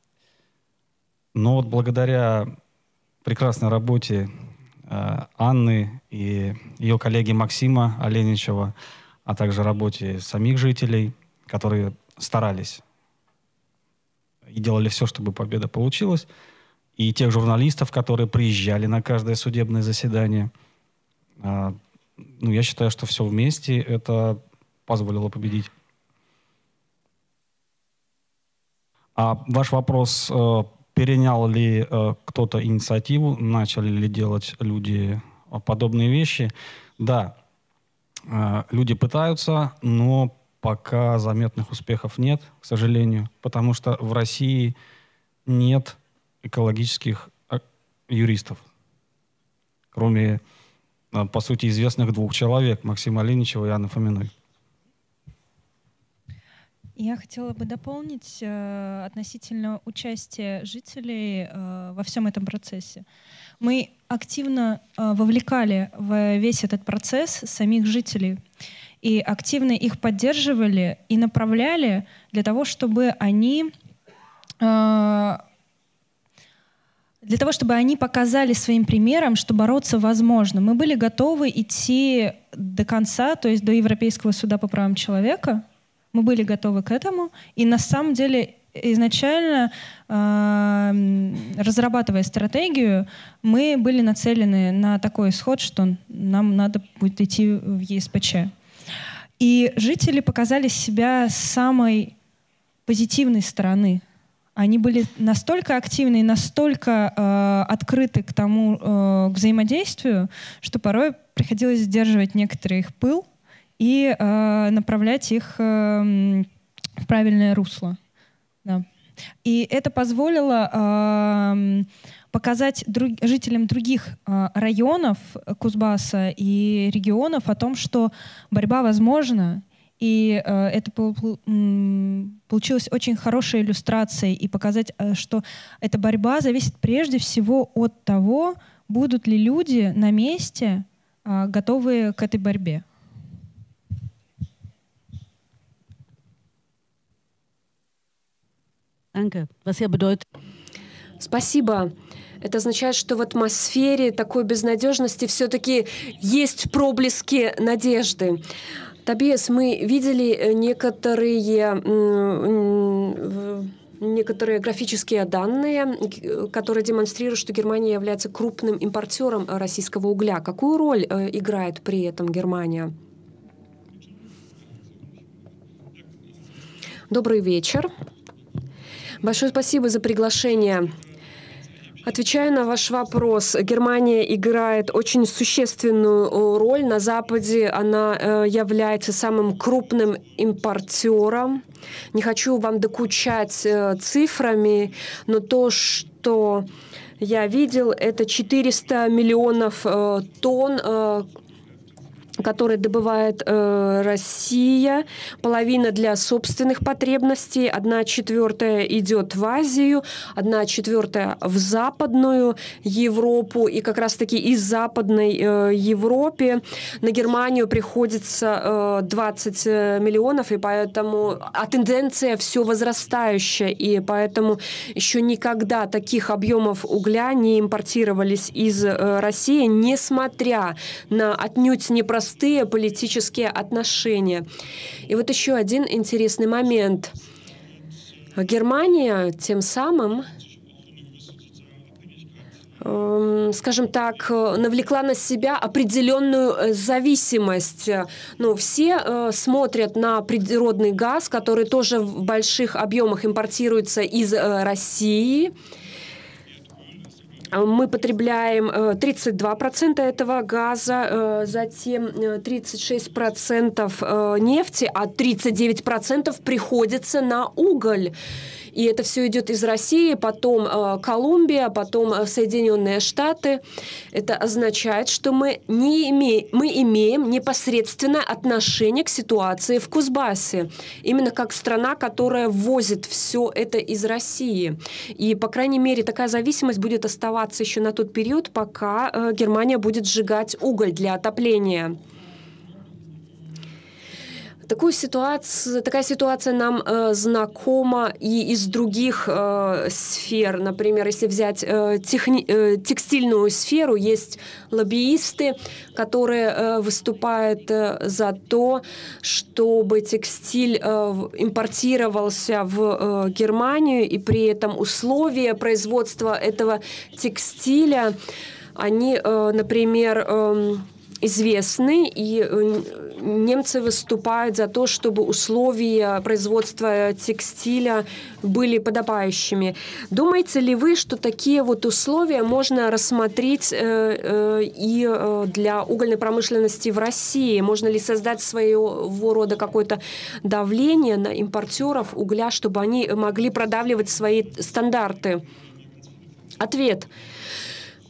[SPEAKER 2] Но вот благодаря прекрасной работе Анны и ее коллеги Максима Оленичева, а также работе самих жителей, которые старались и делали все, чтобы победа получилась, и тех журналистов, которые приезжали на каждое судебное заседание, я считаю, что все вместе это позволило победить. А ваш вопрос... Перенял ли кто-то инициативу, начали ли делать люди подобные вещи? Да, люди пытаются, но пока заметных успехов нет, к сожалению, потому что в России нет экологических юристов, кроме по сути, известных 2 человек, Максима Олейничева и Анны Фоминой.
[SPEAKER 5] Я хотела бы дополнить относительно участия жителей во всем этом процессе. Мы активно вовлекали в весь этот процесс самих жителей и активно их поддерживали и направляли для того, чтобы они показали своим примером, что бороться возможно. Мы были готовы идти до конца, то есть до Европейского суда по правам человека. Мы были готовы к этому. И на самом деле изначально, разрабатывая стратегию, мы были нацелены на такой исход, что нам надо будет идти в ЕСПЧ. И жители показали себя с самой позитивной стороны. Они были настолько активны и настолько открыты к тому, к взаимодействию, что порой приходилось сдерживать некоторый их пыл и направлять их в правильное русло. Да. И это позволило показать жителям других районов Кузбасса и регионов о том, что борьба возможна. И это получилась очень хорошая иллюстрация, и показать, что эта борьба зависит прежде всего от того, будут ли люди на месте готовы к этой борьбе.
[SPEAKER 1] Спасибо. Это означает, что в атмосфере такой безнадежности все-таки есть проблески надежды. Тобиас, мы видели некоторые графические данные, которые демонстрируют, что Германия является крупным импортером российского угля. Какую роль играет при этом Германия? Добрый вечер. Большое спасибо за приглашение. Отвечая на ваш вопрос, Германия играет очень существенную роль. На Западе она является самым крупным импортером. Не хочу вам докучать цифрами, но то, что я видел, это 400 миллионов тонн, которые добывает Россия, половина для собственных потребностей, 1/4 идет в Азию, 1/4 в Западную Европу, и как раз-таки из Западной Европы на Германию приходится 20 миллионов, и поэтому тенденция все возрастающая, и поэтому еще никогда таких объемов угля не импортировались из России, несмотря на отнюдь непростые политические отношения. И вот еще один интересный момент. Германия тем самым, скажем так, навлекла на себя определенную зависимость. Ну, все смотрят на природный газ, который тоже в больших объемах импортируется из России. Мы потребляем 32% этого газа, затем 36% нефти, а 39% приходится на уголь. И это все идет из России, потом Колумбия, потом Соединенные Штаты. Это означает, что мы имеем непосредственное отношение к ситуации в Кузбассе. Именно как страна, которая ввозит все это из России. И, по крайней мере, такая зависимость будет оставаться еще на тот период, пока Германия будет сжигать уголь для отопления. Такая ситуация нам знакома и из других сфер. Например, если взять текстильную сферу, есть лоббисты, которые выступают за то, чтобы текстиль импортировался в Германию, и при этом условия производства этого текстиля, они, например, известны, и немцы выступают за то, чтобы условия производства текстиля были подобающими. Думаете ли вы, что такие вот условия можно рассмотреть и для угольной промышленности в России? Можно ли создать своего рода какое-то давление на импортеров угля, чтобы они могли продавливать свои стандарты? Ответ.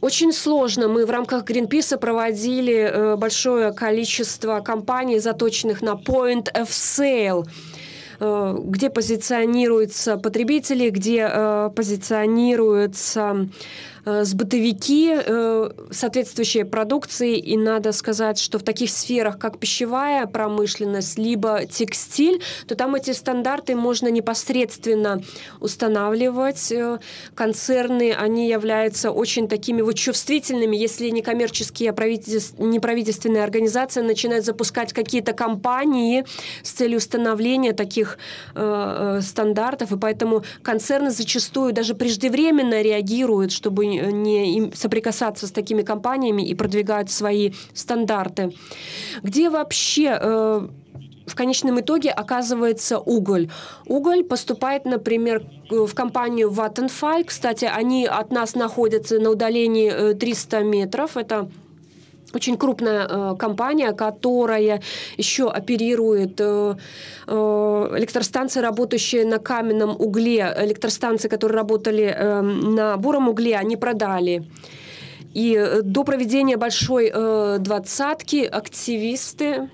[SPEAKER 1] Очень сложно. Мы в рамках Greenpeace проводили большое количество кампаний, заточенных на point of sale, где позиционируются потребители, где позиционируются сбытовики соответствующей продукции. И надо сказать, что в таких сферах, как пищевая промышленность, либо текстиль, то там эти стандарты можно непосредственно устанавливать. Концерны, они являются очень такими вот чувствительными, если некоммерческие, неправительственные организации начинают запускать какие-то кампании с целью установления таких стандартов, и поэтому концерны зачастую даже преждевременно реагируют, чтобы не соприкасаться с такими компаниями и продвигают свои стандарты. Где вообще в конечном итоге оказывается уголь? Уголь поступает, например, в компанию Vattenfall. Кстати, они от нас находятся на удалении 300 метров. Это очень крупная компания, которая еще оперирует электростанции, работающие на каменном угле. Электростанции, которые работали на буром угле, они продали. И до проведения большой двадцатки активисты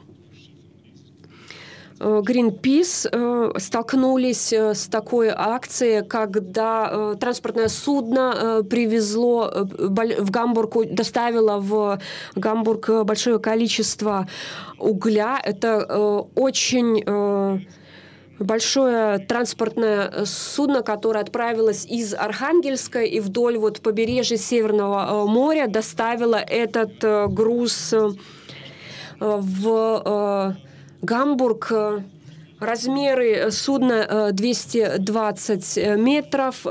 [SPEAKER 1] Greenpeace столкнулись с такой акцией, когда транспортное судно привезло в Гамбург, доставило в Гамбург большое количество угля. Это очень большое транспортное судно, которое отправилось из Архангельска и вдоль вот побережья Северного моря доставило этот груз в Гамбург. Размеры судна 220 метров,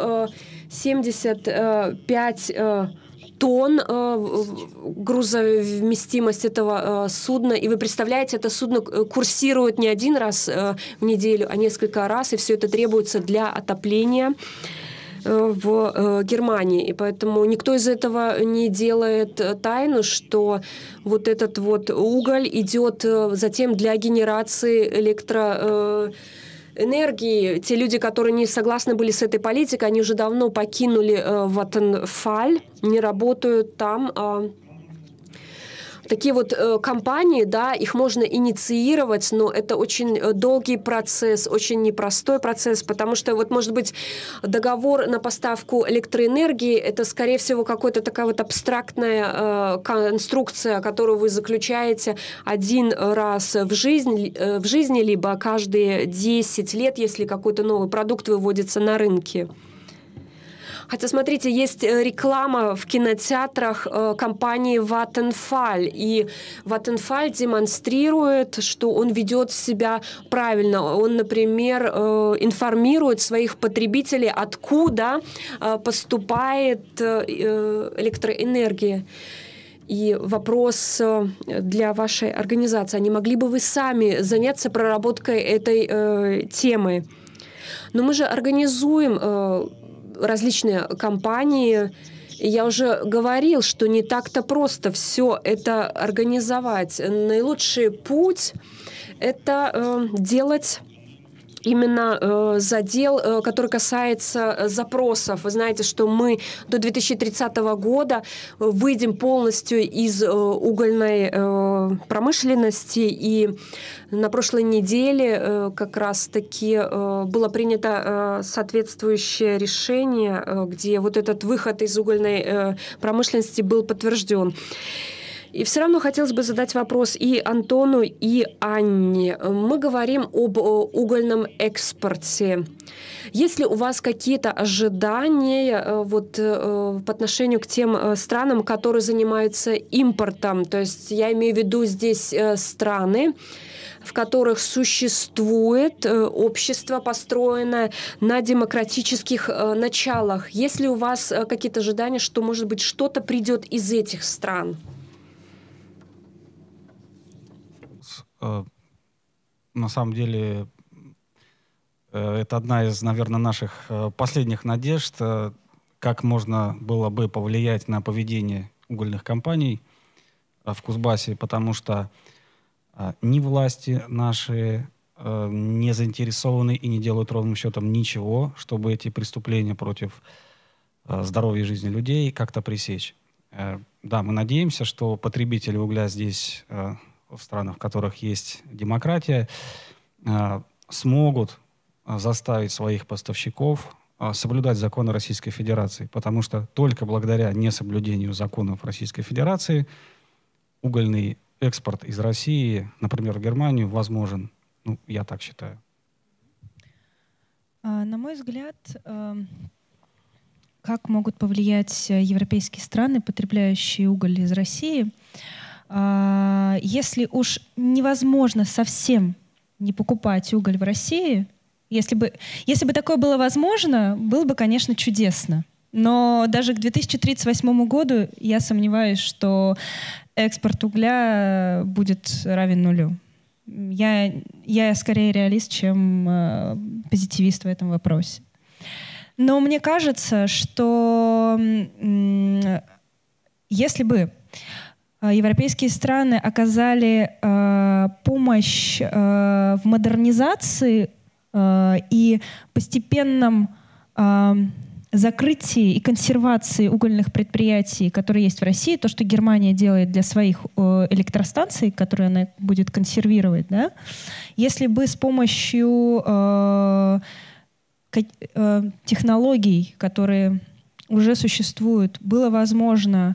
[SPEAKER 1] 75 тонн грузовместимость этого судна. И вы представляете, это судно курсирует не один раз в неделю, а несколько раз, и все это требуется для отопления в Германии. И поэтому никто из этого не делает тайну, что вот этот вот уголь идет затем для генерации электроэнергии. Те люди, которые не согласны были с этой политикой, они уже давно покинули Vattenfall, не работают там. Такие вот компании, да, их можно инициировать, но это очень долгий процесс, очень непростой процесс, потому что вот, может быть, договор на поставку электроэнергии — это, скорее всего, какая-то такая вот абстрактная конструкция, которую вы заключаете один раз в жизни, либо каждые 10 лет, если какой-то новый продукт выводится на рынке. Хотя, смотрите, есть реклама в кинотеатрах компании Vattenfall, и Vattenfall демонстрирует, что он ведет себя правильно. Он, например, информирует своих потребителей, откуда поступает электроэнергия. И вопрос для вашей организации: а не могли бы вы сами заняться проработкой этой темы? Но мы же организуем различные компании. Я уже говорил, что не так-то просто все это организовать. Наилучший путь — это делать именно задел, который касается запросов. Вы знаете, что мы до 2030 года выйдем полностью из угольной промышленности, и на прошлой неделе как раз-таки было принято соответствующее решение, где вот этот выход из угольной промышленности был подтвержден. И все равно хотелось бы задать вопрос и Антону, и Анне. Мы говорим об угольном экспорте. Есть ли у вас какие-то ожидания вот, по отношению к тем странам, которые занимаются импортом? То есть я имею в виду здесь страны, в которых существует общество, построенное на демократических началах. Есть ли у вас какие-то ожидания, что, может быть, что-то придет из этих стран?
[SPEAKER 2] На самом деле, это одна из, наверное, наших последних надежд, как можно было бы повлиять на поведение угольных компаний в Кузбассе, потому что ни власти наши не заинтересованы и не делают ровным счетом ничего, чтобы эти преступления против здоровья и жизни людей как-то пресечь. Да, мы надеемся, что потребители угля здесь, в странах, в которых есть демократия, смогут заставить своих поставщиков соблюдать законы Российской Федерации, потому что только благодаря несоблюдению законов Российской Федерации угольный экспорт из России, например, в Германию, возможен. Ну, я так считаю.
[SPEAKER 5] На мой взгляд, как могут повлиять европейские страны, потребляющие уголь из России, если уж невозможно совсем не покупать уголь в России, если бы такое было возможно, было бы, конечно, чудесно. Но даже к 2038 году я сомневаюсь, что экспорт угля будет равен нулю. Я скорее реалист, чем позитивист в этом вопросе. Но мне кажется, что если бы европейские страны оказали помощь в модернизации и постепенном закрытии и консервации угольных предприятий, которые есть в России, то, что Германия делает для своих электростанций, которые она будет консервировать, да, если бы с помощью технологий, которые уже существуют, было возможно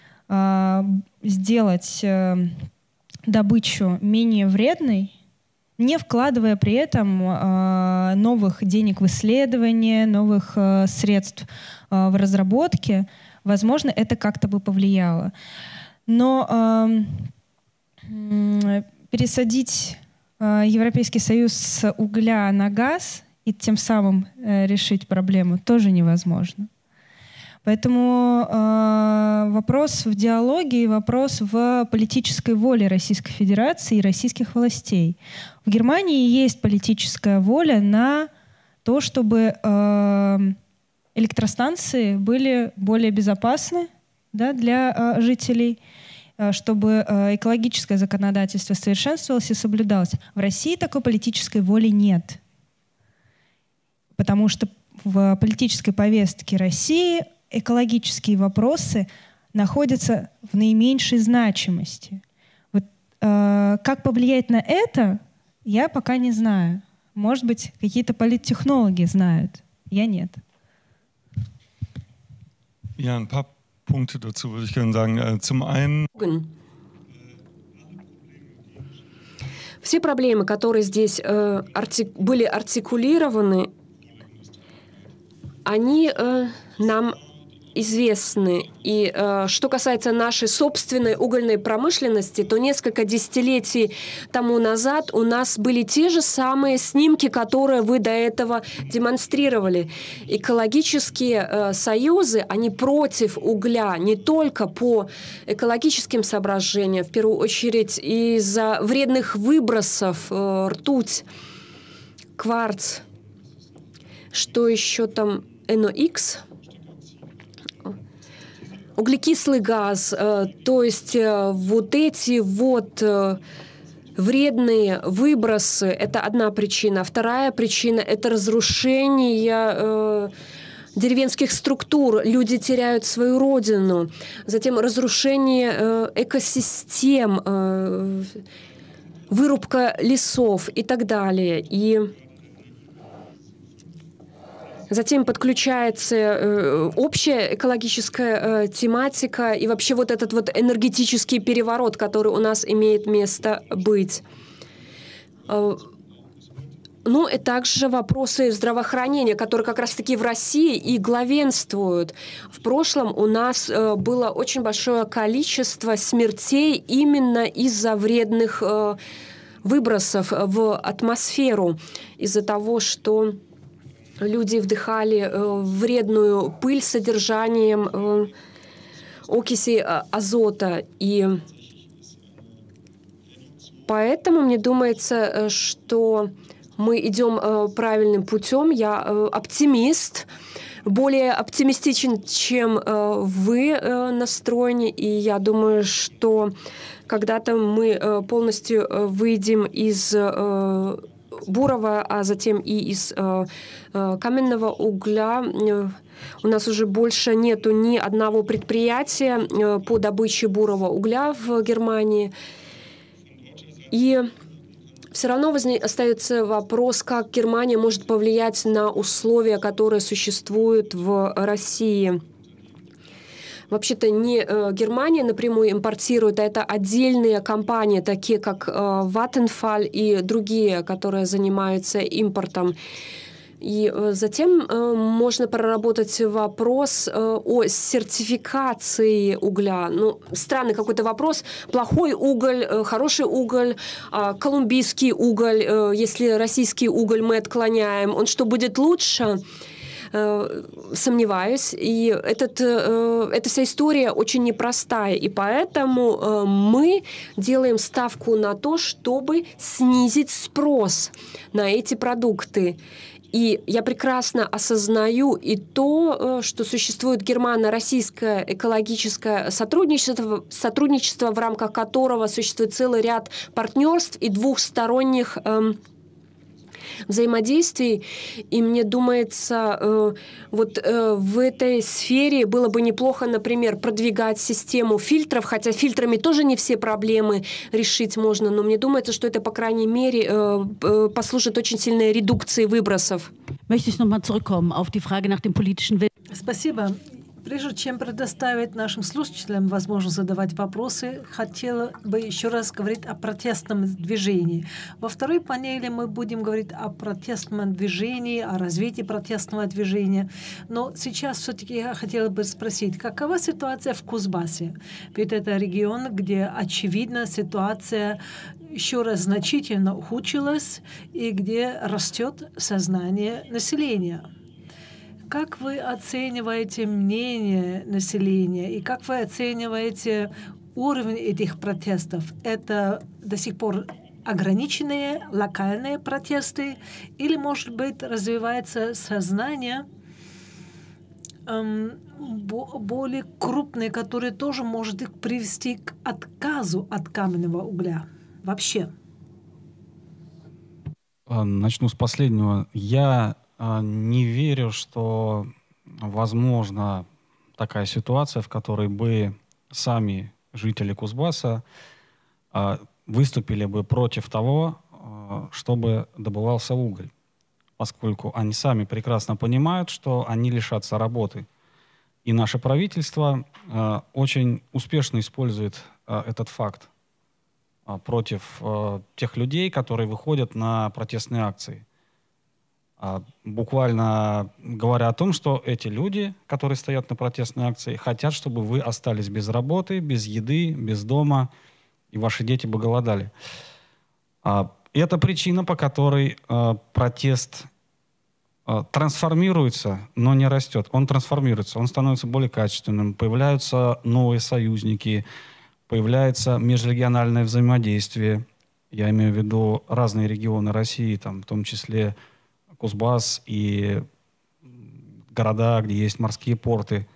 [SPEAKER 5] сделать добычу менее вредной, не вкладывая при этом новых денег в исследования, новых средств в разработке, возможно, это как-то бы повлияло. Но пересадить Европейский Союз с угля на газ и тем самым решить проблему тоже невозможно. Поэтому вопрос в диалоге и вопрос в политической воле Российской Федерации и российских властей. В Германии есть политическая воля на то, чтобы электростанции были более безопасны, да, для жителей, чтобы экологическое законодательство совершенствовалось и соблюдалось. В России такой политической воли нет. Потому что в политической повестке России экологические вопросы находятся в наименьшей значимости. Вот, как повлиять на это, я пока не знаю. Может быть, какие-то политтехнологи знают. Я нет.
[SPEAKER 6] Ja, ein paar Punkte dazu würde ich gerne sagen. Zum einen...
[SPEAKER 1] Все проблемы, которые здесь были артикулированы, они нам известны. И что касается нашей собственной угольной промышленности, то несколько десятилетий тому назад у нас были те же самые снимки, которые вы до этого демонстрировали. Экологические союзы, они против угля не только по экологическим соображениям, в первую очередь из-за вредных выбросов, ртуть, кварц, что еще там, NOx, углекислый газ, то есть вот эти вот вредные выбросы – это одна причина. Вторая причина – это разрушение деревенских структур. Люди теряют свою родину. Затем разрушение экосистем, вырубка лесов и так далее. И затем подключается общая экологическая тематика и вообще вот этот вот энергетический переворот, который у нас имеет место быть. Ну и также вопросы здравоохранения, которые как раз-таки в России и главенствуют. В прошлом у нас было очень большое количество смертей именно из-за вредных выбросов в атмосферу, из-за того, что люди вдыхали вредную пыль с содержанием окиси азота. И поэтому мне думается, что мы идем правильным путем. Я оптимист, более оптимистичен, чем вы настроены. И я думаю, что когда-то мы полностью выйдем из бурого, а затем и из каменного угля. У нас уже больше нету ни одного предприятия по добыче бурого угля в Германии. И все равно остается вопрос, как Германия может повлиять на условия, которые существуют в России. Вообще-то не Германия напрямую импортирует, а это отдельные компании, такие как Vattenfall и другие, которые занимаются импортом. И затем можно проработать вопрос о сертификации угля. Ну, странный какой-то вопрос. Плохой уголь, хороший уголь, колумбийский уголь, если российский уголь мы отклоняем, он что, будет лучше? Сомневаюсь. И эта вся история очень непростая. И поэтому мы делаем ставку на то, чтобы снизить спрос на эти продукты. И я прекрасно осознаю и то, что существует германо-российское экологическое сотрудничество, в рамках которого существует целый ряд партнерств и двухсторонних взаимодействий. И мне думается, в этой сфере было бы неплохо, например, продвигать систему фильтров, хотя фильтрами тоже не все проблемы решить можно, но мне думается, что это, по крайней мере, послужит очень сильной редукции выбросов.
[SPEAKER 3] Möchte ich nochmal zurückkommen auf die Frage nach dem politischen Willen.
[SPEAKER 4] Спасибо. Прежде чем предоставить нашим слушателям возможность задавать вопросы, хотела бы еще раз говорить о протестном движении. Во второй панели мы будем говорить о протестном движении, о развитии протестного движения. Но сейчас все-таки я хотела бы спросить, какова ситуация в Кузбассе? Ведь это регион, где, очевидно, ситуация еще раз значительно ухудшилась и где растет сознание населения. Как вы оцениваете мнение населения и как вы оцениваете уровень этих протестов? Это до сих пор ограниченные локальные протесты или, может быть, развивается сознание более крупное, которое тоже может их привести к отказу от каменного угля вообще?
[SPEAKER 2] Начну с последнего. Я не верю, что возможна такая ситуация, в которой бы сами жители Кузбасса выступили бы против того, чтобы добывался уголь, поскольку они сами прекрасно понимают, что они лишатся работы. И наше правительство очень успешно использует этот факт против тех людей, которые выходят на протестные акции. Буквально говоря о том, что эти люди, которые стоят на протестной акции, хотят, чтобы вы остались без работы, без еды, без дома, и ваши дети бы голодали. Это причина, по которой протест трансформируется, но не растет. Он трансформируется, он становится более качественным, появляются новые союзники, появляется межрегиональное взаимодействие. Я имею в виду разные регионы России, там, в том числе Кузбасс и города, где есть морские порты.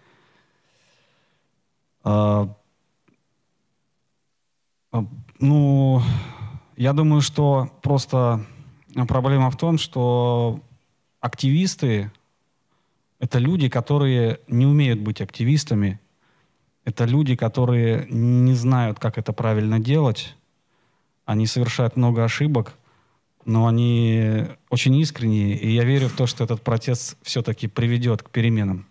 [SPEAKER 2] Ну, я думаю, что просто проблема в том, что активисты — это люди, которые не умеют быть активистами. Это люди, которые не знают, как это правильно делать. Они совершают много ошибок, но они очень искренние, и я верю в то, что этот протест все-таки приведет к переменам.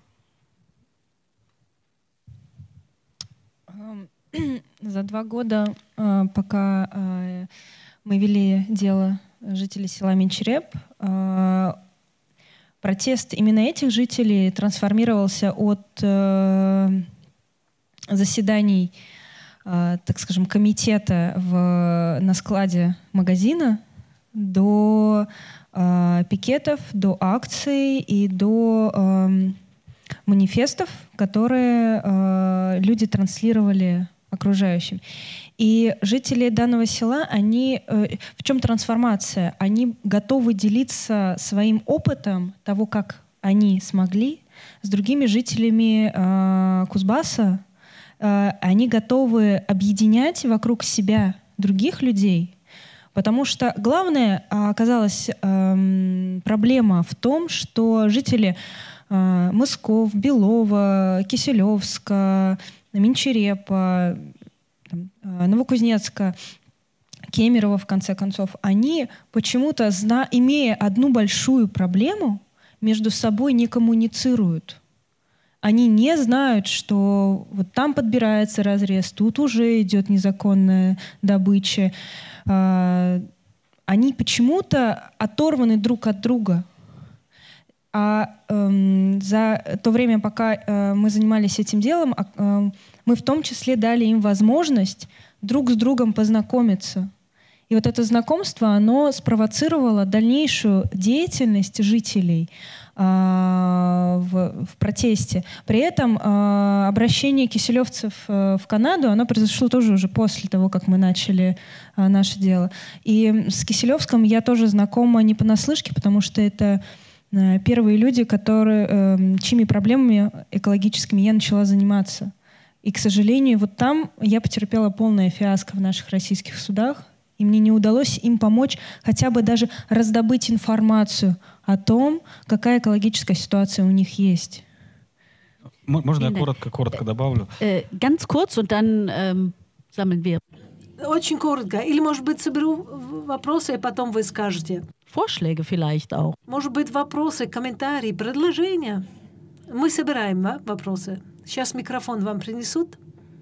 [SPEAKER 5] За 2 года, пока мы вели дело жителей села Менчереп, протест именно этих жителей трансформировался от заседаний, так скажем, комитета на складе магазина до пикетов, до акций и до манифестов, которые люди транслировали окружающим. И жители данного села, в чем трансформация? Они готовы делиться своим опытом того, как они смогли, с другими жителями Кузбасса. Они готовы объединять вокруг себя других людей, Потому что главная оказалась проблема в том, что жители Мысков, Белова, Киселевска, Менчерепа, Новокузнецка, Кемерово, в конце концов, они почему-то, имея одну большую проблему, между собой не коммуницируют. Они не знают, что вот там подбирается разрез, тут уже идет незаконная добыча. Они почему-то оторваны друг от друга. А за то время, пока мы занимались этим делом, мы в том числе дали им возможность друг с другом познакомиться. И вот это знакомство, оно спровоцировало дальнейшую деятельность жителей в протесте. При этом обращение киселевцев в Канаду, оно произошло тоже уже после того, как мы начали наше дело. И с Киселевском я тоже знакома не понаслышке, потому что это первые люди, чьими проблемами экологическими я начала заниматься. И, к сожалению, вот там я потерпела полное фиаско в наших российских судах, и мне не удалось им помочь хотя бы даже раздобыть информацию о том, какая экологическая ситуация у них есть.
[SPEAKER 2] Можно я коротко добавлю?
[SPEAKER 3] Ganz kurz und dann sammeln wir.
[SPEAKER 4] Очень коротко. Или, может быть, соберу вопросы, и потом вы скажете.
[SPEAKER 3] Vorschläge vielleicht auch.
[SPEAKER 4] Может быть, вопросы, комментарии, предложения. Мы собираем вопросы. Сейчас микрофон вам принесут.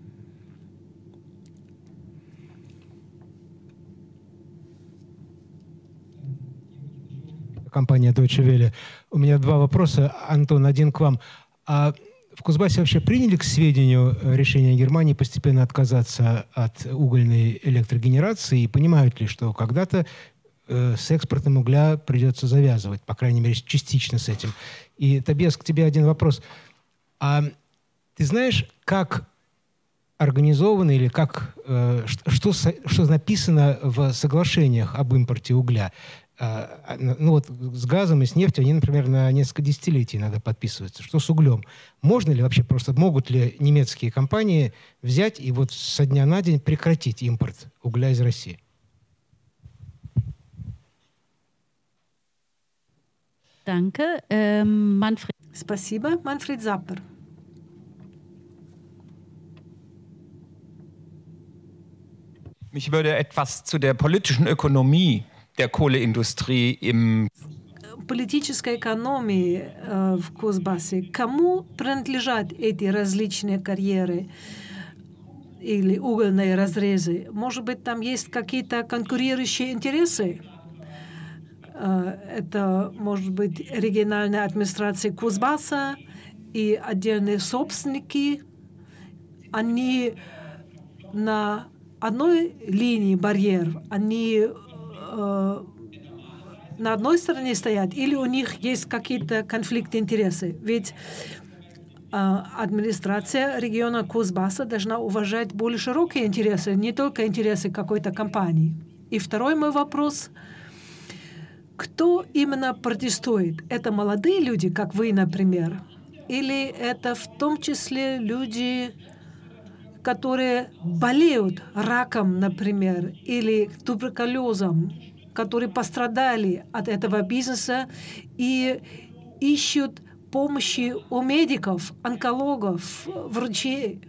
[SPEAKER 7] Компания Deutsche Welle. У меня два вопроса. Антон, один к вам. А в Кузбассе вообще приняли к сведению решение Германии постепенно отказаться от угольной электрогенерации? И понимают ли, что когда-то с экспортом угля придется завязывать, по крайней мере, частично с этим? И, Тобиас, к тебе один вопрос. А ты знаешь, как организовано или что написано в соглашениях об импорте угля? Ну вот с газом и с нефтью они, например, на несколько десятилетий иногда подписываются. Что с углем? Можно ли вообще могут ли немецкие компании взять и вот со дня на день прекратить импорт угля из России?
[SPEAKER 3] Danke. Manfred.
[SPEAKER 4] Спасибо. Манфред Заппер.
[SPEAKER 8] Mich würde etwas zu der politischen Ökonomie der Kohleindustrie im
[SPEAKER 4] Политической экономии в Кузбассе. Кому принадлежат эти различные карьеры или угольные разрезы? Может быть, там есть какие-то конкурирующие интересы? Это может быть региональная администрация Кузбасса и отдельные собственники. Они на одной линии барьер, они на одной стороне стоят, или у них есть какие-то конфликты интересов? Ведь администрация региона Кузбасса должна уважать более широкие интересы, не только интересы какой-то компании. И второй мой вопрос. Кто именно протестует? Это молодые люди, как вы, например? Или это в том числе люди, которые болеют раком, например, или туберкулезом, которые пострадали от этого бизнеса и ищут помощи у медиков, онкологов, врачей?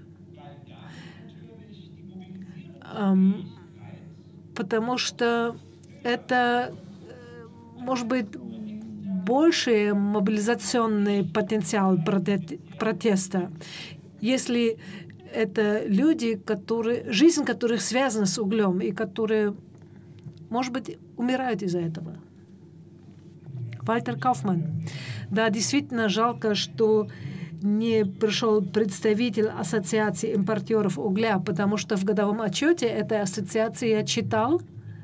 [SPEAKER 4] Потому что это, может быть, больший мобилизационный потенциал протеста, если это люди, жизнь которых связана с углем и которые, может быть, умирают из-за этого. Вальтер Кауфман. Да, действительно жалко, что не пришел представитель Ассоциации импортеров угля, потому что в годовом отчете этой ассоциации я читал,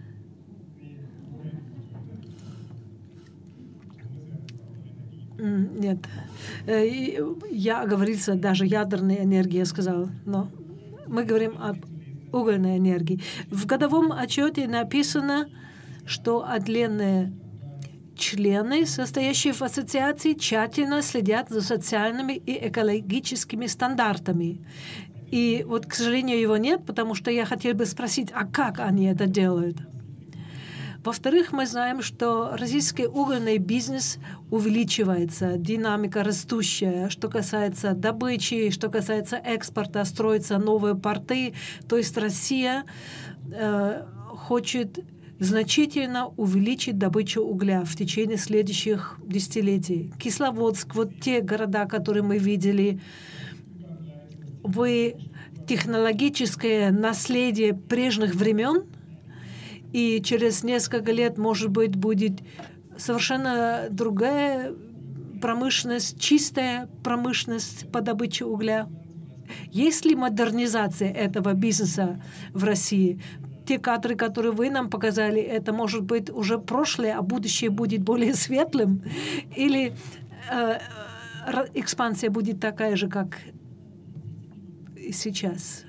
[SPEAKER 4] нет, я оговорился, даже ядерная энергия сказал, но мы говорим об угольной энергии. В годовом отчете написано, что отдельные члены, состоящие в ассоциации, тщательно следят за социальными и экологическими стандартами. И вот, к сожалению, его нет, потому что я хотела бы спросить, а как они это делают? Во-вторых, мы знаем, что российский угольный бизнес увеличивается, динамика растущая, что касается добычи, что касается экспорта, строятся новые порты. То есть Россия хочет значительно увеличить добычу угля в течение следующих десятилетий. Кисловодск, вот те города, которые мы видели, вы технологическое наследие прежних времен, и через несколько лет, может быть, будет совершенно другая промышленность, чистая промышленность по добыче угля. Есть ли модернизация этого бизнеса в России? Те кадры, которые вы нам показали, это может быть уже прошлое, а будущее будет более светлым? Или экспансия будет такая же, как и сейчас?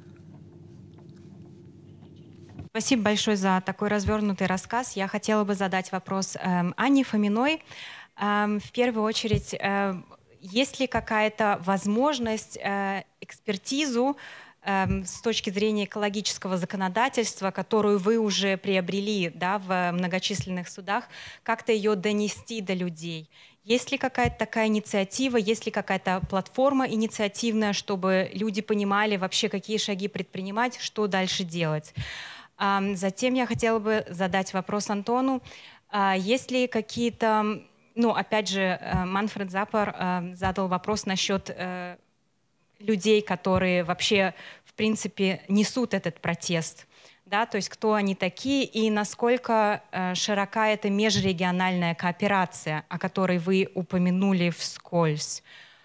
[SPEAKER 9] Спасибо большое за такой развернутый рассказ. Я хотела бы задать вопрос Анне Фоминой. В первую очередь, есть ли какая-то возможность экспертизу с точки зрения экологического законодательства, которую вы уже приобрели, да, в многочисленных судах, как-то ее донести до людей? Есть ли какая-то такая инициатива, есть ли какая-то платформа инициативная, чтобы люди понимали вообще, какие шаги предпринимать, что дальше делать? Затем я хотела бы задать вопрос Антону. Есть ли какие-то, ну, опять же, Манфред Запор задал вопрос насчет людей, которые вообще, в принципе, несут этот протест, да, то есть кто они такие и насколько широка эта межрегиональная кооперация, о которой вы упомянули вскользь.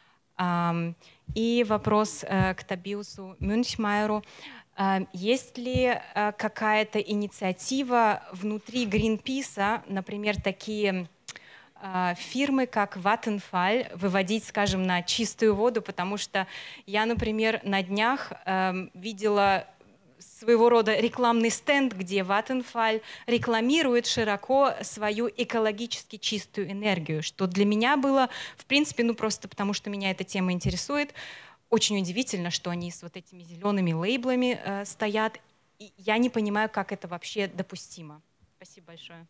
[SPEAKER 9] И вопрос к Тобиасу Мюнхмайеру. Есть ли какая-то инициатива внутри Гринписа, например, такие фирмы, как Vattenfall, выводить, скажем, на чистую воду, потому что я, например, на днях видела своего рода рекламный стенд, где Vattenfall рекламирует широко свою экологически чистую энергию, что для меня было, в принципе, ну просто потому что меня эта тема интересует, очень удивительно, что они с вот этими зелеными лейблами стоят. И я не понимаю, как это вообще допустимо. Спасибо большое.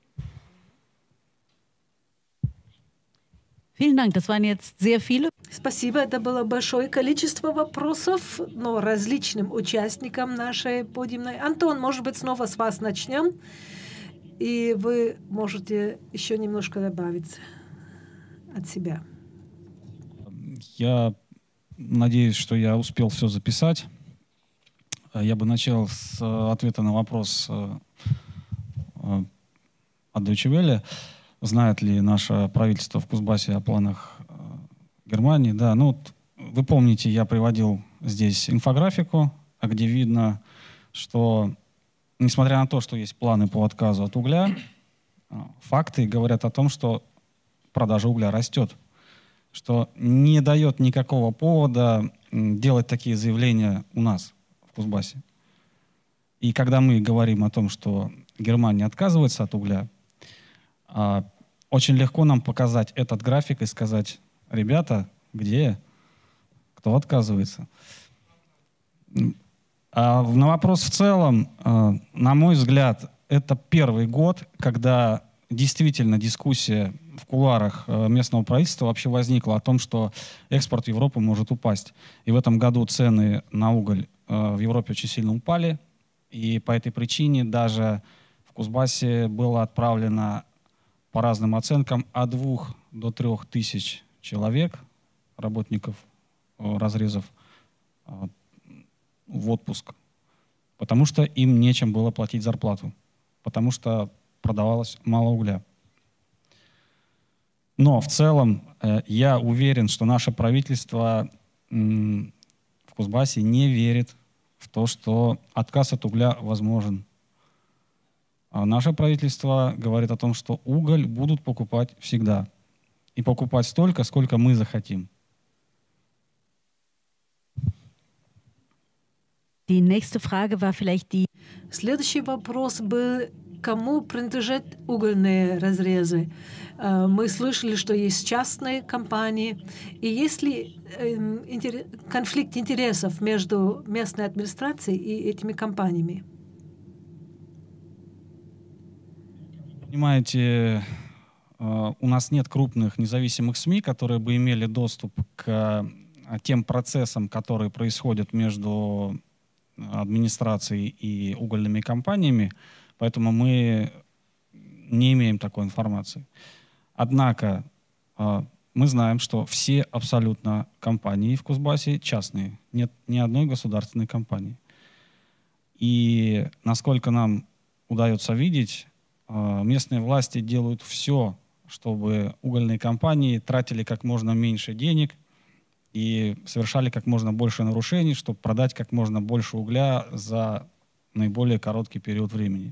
[SPEAKER 3] Vielen Dank, das waren jetzt sehr viele.
[SPEAKER 4] Спасибо, это было большое количество вопросов, но различным участникам нашей подиумной. Антон, может быть, снова с вас начнем, и вы можете еще немножко добавить от себя.
[SPEAKER 2] Я надеюсь, что я успел все записать. Я бы начал с ответа на вопрос от Deutsche Welle. Знает ли наше правительство в Кузбассе о планах Германии? Да, ну, вы помните, я приводил здесь инфографику, где видно, что, несмотря на то, что есть планы по отказу от угля, факты говорят о том, что продажа угля растет, что не дает никакого повода делать такие заявления у нас в Кузбассе. И когда мы говорим о том, что Германия отказывается от угля, очень легко нам показать этот график и сказать: ребята, где? Кто отказывается? На вопрос в целом, на мой взгляд, это первый год, когда действительно дискуссия в кулуарах местного правительства вообще возникла о том, что экспорт в Европу может упасть. И в этом году цены на уголь в Европе очень сильно упали. И по этой причине даже в Кузбассе было отправлено, по разным оценкам, от 2 до 3 тысяч человек, работников разрезов, в отпуск. Потому что им нечем было платить зарплату. Потому что продавалось мало угля. Но в целом я уверен, что наше правительство в Кузбассе не верит в то, что отказ от угля возможен. А наше правительство говорит о том, что уголь будут покупать всегда. И покупать столько, сколько мы захотим.
[SPEAKER 3] Die nächste Frage war vielleicht die.
[SPEAKER 4] Следующий вопрос был, кому принадлежат угольные разрезы? Мы слышали, что есть частные компании. И есть ли конфликт интересов между местной администрацией и этими компаниями?
[SPEAKER 2] Понимаете, у нас нет крупных независимых СМИ, которые бы имели доступ к тем процессам, которые происходят между администрацией и угольными компаниями, поэтому мы не имеем такой информации. Однако мы знаем, что все абсолютно компании в Кузбассе частные, нет ни одной государственной компании. И насколько нам удается видеть, местные власти делают все, чтобы угольные компании тратили как можно меньше денег и совершали как можно больше нарушений, чтобы продать как можно больше угля за наиболее короткий период времени.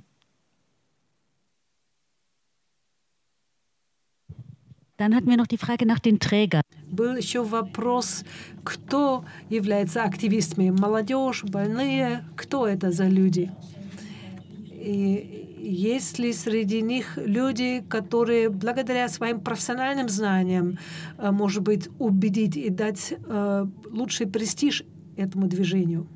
[SPEAKER 3] Dann hatten wir noch die Frage nach den Trägern.
[SPEAKER 4] Был еще вопрос, кто является активистами? Молодежь, больные? Кто это за люди? И есть ли среди них люди, которые благодаря своим профессиональным знаниям, может быть, убедить и дать лучший престиж этому движению?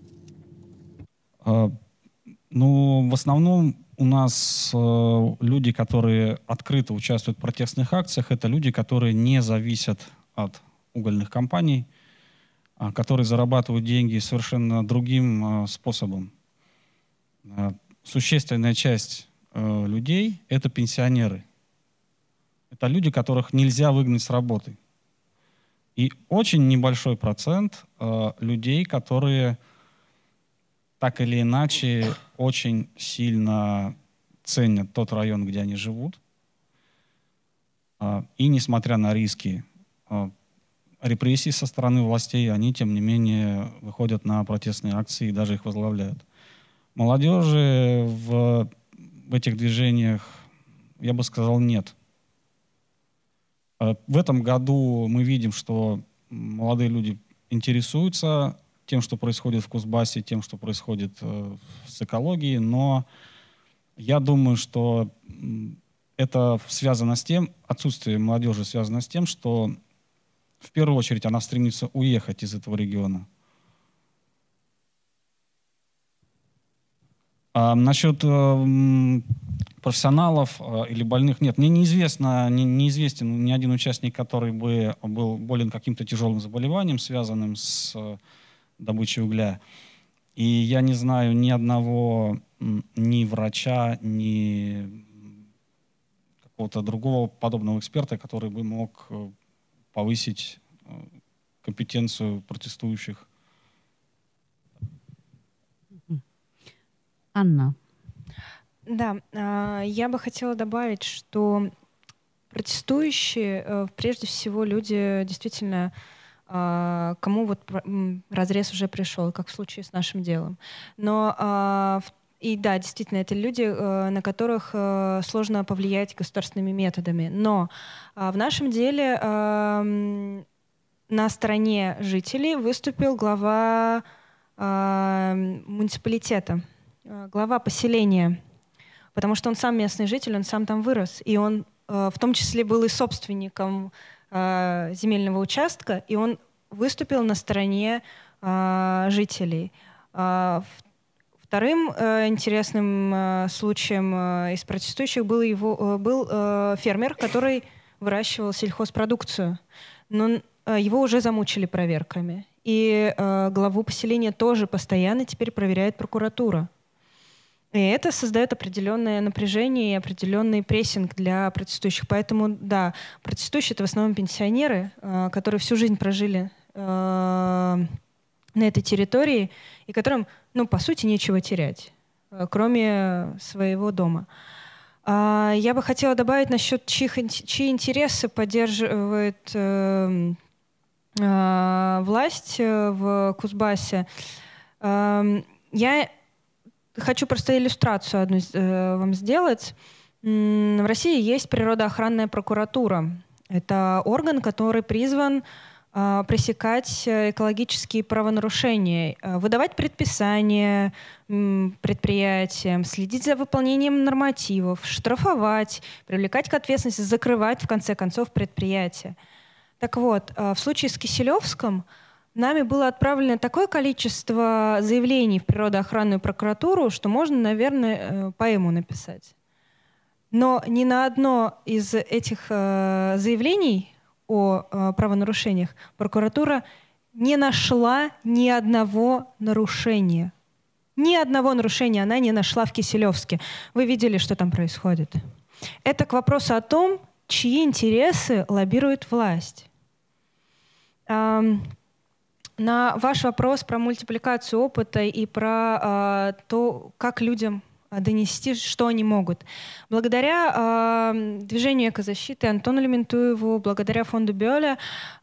[SPEAKER 2] Ну, в основном у нас люди, которые открыто участвуют в протестных акциях, это люди, которые не зависят от угольных компаний, которые зарабатывают деньги совершенно другим способом. Существенная часть людей — это пенсионеры. Это люди, которых нельзя выгнать с работы. И очень небольшой процент людей, которые так или иначе очень сильно ценят тот район, где они живут. И несмотря на риски репрессий со стороны властей, они, тем не менее, выходят на протестные акции и даже их возглавляют. Молодежи в этих движениях, я бы сказал, нет. В этом году мы видим, что молодые люди интересуются тем, что происходит в Кузбассе, тем, что происходит с экологией, но я думаю, что это связано с тем, отсутствие молодежи связано с тем, что в первую очередь она стремится уехать из этого региона. Насчет профессионалов или больных нет. Мне неизвестен ни один участник, который бы был болен каким-то тяжелым заболеванием, связанным с добычей угля. И я не знаю ни одного ни врача, ни какого-то другого подобного эксперта, который бы мог повысить компетенцию протестующих.
[SPEAKER 3] Анна.
[SPEAKER 5] Да, я бы хотела добавить, что протестующие, прежде всего, люди действительно, кому вот разрез уже пришел, как в случае с нашим делом. Но и да, действительно, это люди, на которых сложно повлиять государственными методами. Но в нашем деле на стороне жителей выступил глава муниципалитета, глава поселения, потому что он сам местный житель, он сам там вырос, и он в том числе был и собственником земельного участка, и он выступил на стороне жителей. Вторым интересным случаем из протестующих был фермер, который выращивал сельхозпродукцию, но его уже замучили проверками. И главу поселения тоже постоянно теперь проверяет прокуратура. И это создает определенное напряжение и определенный прессинг для протестующих. Поэтому, да, протестующие — это в основном пенсионеры, которые всю жизнь прожили на этой территории и которым, ну, по сути, нечего терять, кроме своего дома. Я бы хотела добавить насчет чьи интересы поддерживает власть в Кузбассе. Я хочу просто иллюстрацию одну вам сделать. В России есть природоохранная прокуратура. Это орган, который призван пресекать экологические правонарушения, выдавать предписания предприятиям, следить за выполнением нормативов, штрафовать, привлекать к ответственности, закрывать, в конце концов, предприятия. Так вот, в случае с Киселевском нами было отправлено такое количество заявлений в природоохранную прокуратуру, что можно, наверное, поэму написать. Но ни на одно из этих заявлений о правонарушениях прокуратура не нашла ни одного нарушения. Ни одного нарушения она не нашла в Киселевске. Вы видели, что там происходит. Это к вопросу о том, чьи интересы лоббирует власть. На ваш вопрос про мультипликацию опыта и про то, как людям донести, что они могут. Благодаря движению экозащиты Антону Лементуеву, благодаря фонду Бёля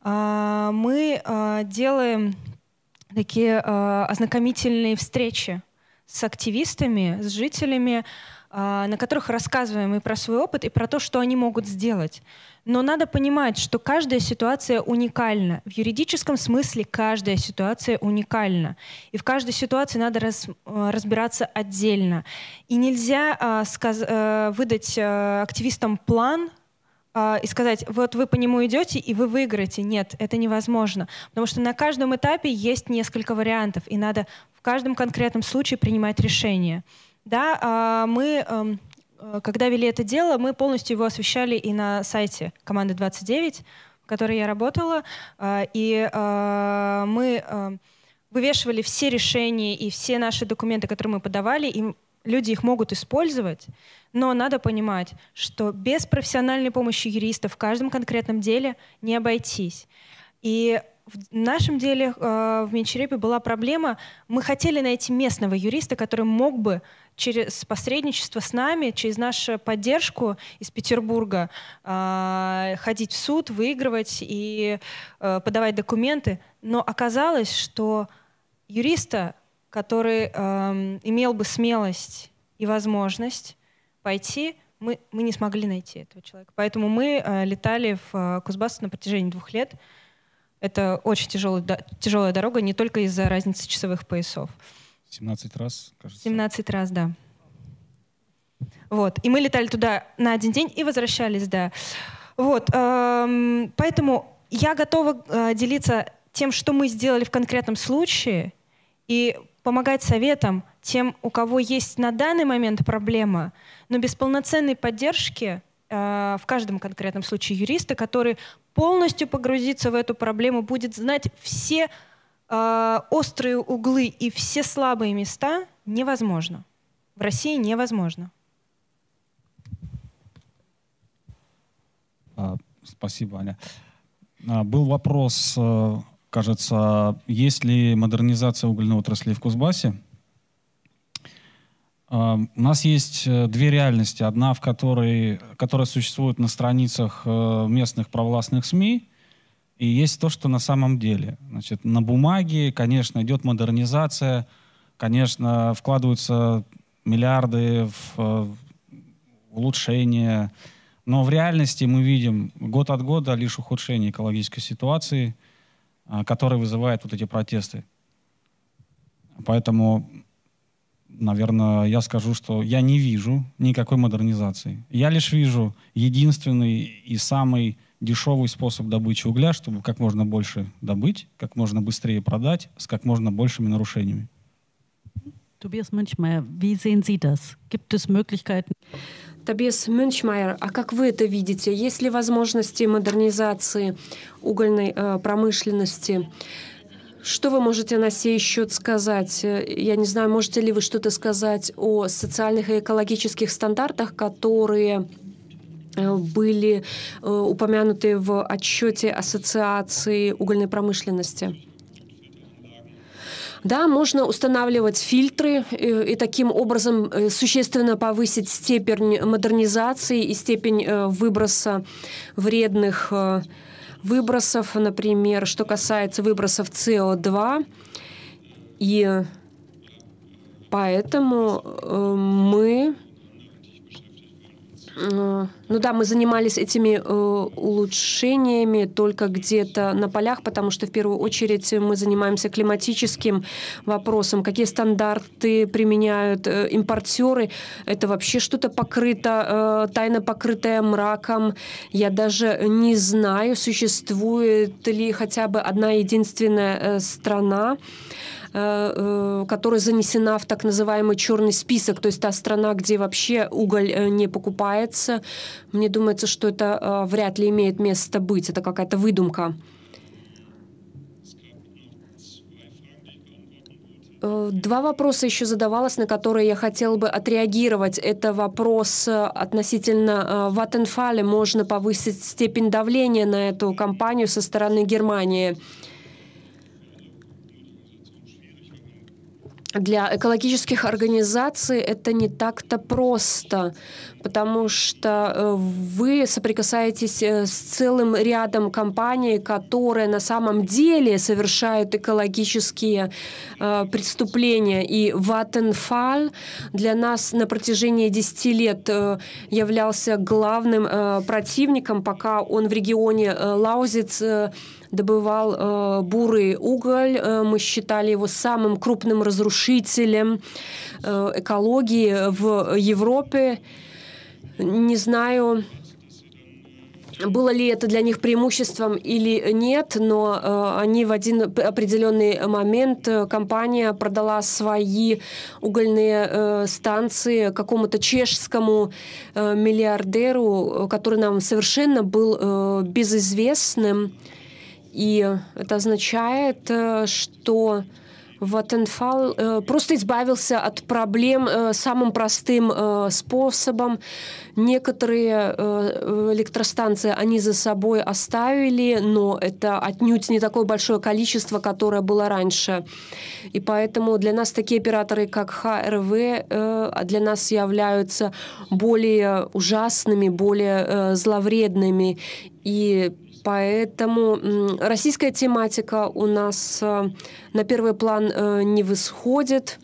[SPEAKER 5] мы делаем такие ознакомительные встречи с активистами, с жителями, на которых рассказываем и про свой опыт, и про то, что они могут сделать. Но надо понимать, что каждая ситуация уникальна. В юридическом смысле каждая ситуация уникальна. И в каждой ситуации надо разбираться отдельно. И нельзя выдать активистам план и сказать, вот вы по нему идете, и вы выиграете. Нет, это невозможно. Потому что на каждом этапе есть несколько вариантов, и надо в каждом конкретном случае принимать решение. Да, мы, когда вели это дело, мы полностью его освещали и на сайте команды 29, в которой я работала, и мы вывешивали все решения и все наши документы, которые мы подавали, и люди их могут использовать, но надо понимать, что без профессиональной помощи юристов в каждом конкретном деле не обойтись. И в нашем деле в Менчерепе была проблема. Мы хотели найти местного юриста, который мог бы через посредничество с нами, через нашу поддержку из Петербурга ходить в суд, выигрывать и подавать документы. Но оказалось, что юриста, который имел бы смелость и возможность пойти, мы не смогли найти этого человека. Поэтому мы летали в Кузбасс на протяжении 2 лет. Это очень тяжелая дорога, не только из-за разницы часовых поясов. 17 раз, кажется. 17 раз, да. Вот. И мы летали туда на 1 день и возвращались, да. Вот. Поэтому я готова делиться тем, что мы сделали в конкретном случае, и помогать советам тем, у кого есть на данный момент проблема, но без полноценной поддержки в каждом конкретном случае юриста, который полностью погрузится в эту проблему, будет знать все острые углы и все слабые места, невозможно. В России невозможно.
[SPEAKER 2] Спасибо, Аня. Был вопрос, кажется, есть ли модернизация угольной отрасли в Кузбассе? У нас есть 2 реальности. Одна, которая существует на страницах местных провластных СМИ, и есть то, что на самом деле. Значит, на бумаге, конечно, идет модернизация, конечно, вкладываются миллиарды в улучшение, но в реальности мы видим год от года лишь ухудшение экологической ситуации, которая вызывает вот эти протесты. Поэтому, наверное, я скажу, что я не вижу никакой модернизации. Я лишь вижу единственный и самый дешевый способ добычи угля, чтобы как можно больше добыть, как можно быстрее продать, с как можно большими нарушениями.
[SPEAKER 3] Tobias Münchmeier, wie sehen Sie das? Gibt es Möglichkeiten?
[SPEAKER 1] Тобиас Мюнчмайер, а как вы это видите? Есть ли возможности модернизации угольной промышленности? Что вы можете на сей счет сказать? Я не знаю, можете ли вы что-то сказать о социальных и экологических стандартах, которые были упомянуты в отчете Ассоциации угольной промышленности? Да, можно устанавливать фильтры и таким образом существенно повысить степень модернизации и степень выброса вредных выбросов, например, что касается выбросов СО2. И поэтому мы мы занимались этими улучшениями только где-то на полях, потому что в первую очередь мы занимаемся климатическим вопросом. Какие стандарты применяют импортеры? Это вообще что-то покрыто, тайно покрытое мраком. Я даже не знаю, существует ли хотя бы одна единственная страна, которая занесена в так называемый черный список, то есть та страна, где вообще уголь не покупается. Мне думается, что это вряд ли имеет место быть, это какая-то выдумка. Два вопроса еще задавалось, на которые я хотела бы отреагировать. Это вопрос относительно Vattenfall. Можно повысить степень давления на эту компанию со стороны Германии. Для экологических организаций это не так-то просто, потому что вы соприкасаетесь с целым рядом компаний, которые на самом деле совершают экологические преступления. И Vattenfall для нас на протяжении 10 лет являлся главным противником, пока он в регионе Лаузиц добывал бурый уголь. Мы считали его самым крупным разрушителем экологии в Европе. Не знаю, было ли это для них преимуществом или нет, но они в один определенный момент, компания продала свои угольные станции какому-то чешскому миллиардеру, который нам совершенно был безызвестным. И это означает, что Vattenfall просто избавился от проблем самым простым способом. Некоторые электростанции они за собой оставили, но это отнюдь не такое большое количество, которое было раньше. И поэтому для нас такие операторы, как ХРВ, для нас являются более ужасными, более зловредными. И поэтому российская тематика у нас на первый план не восходит.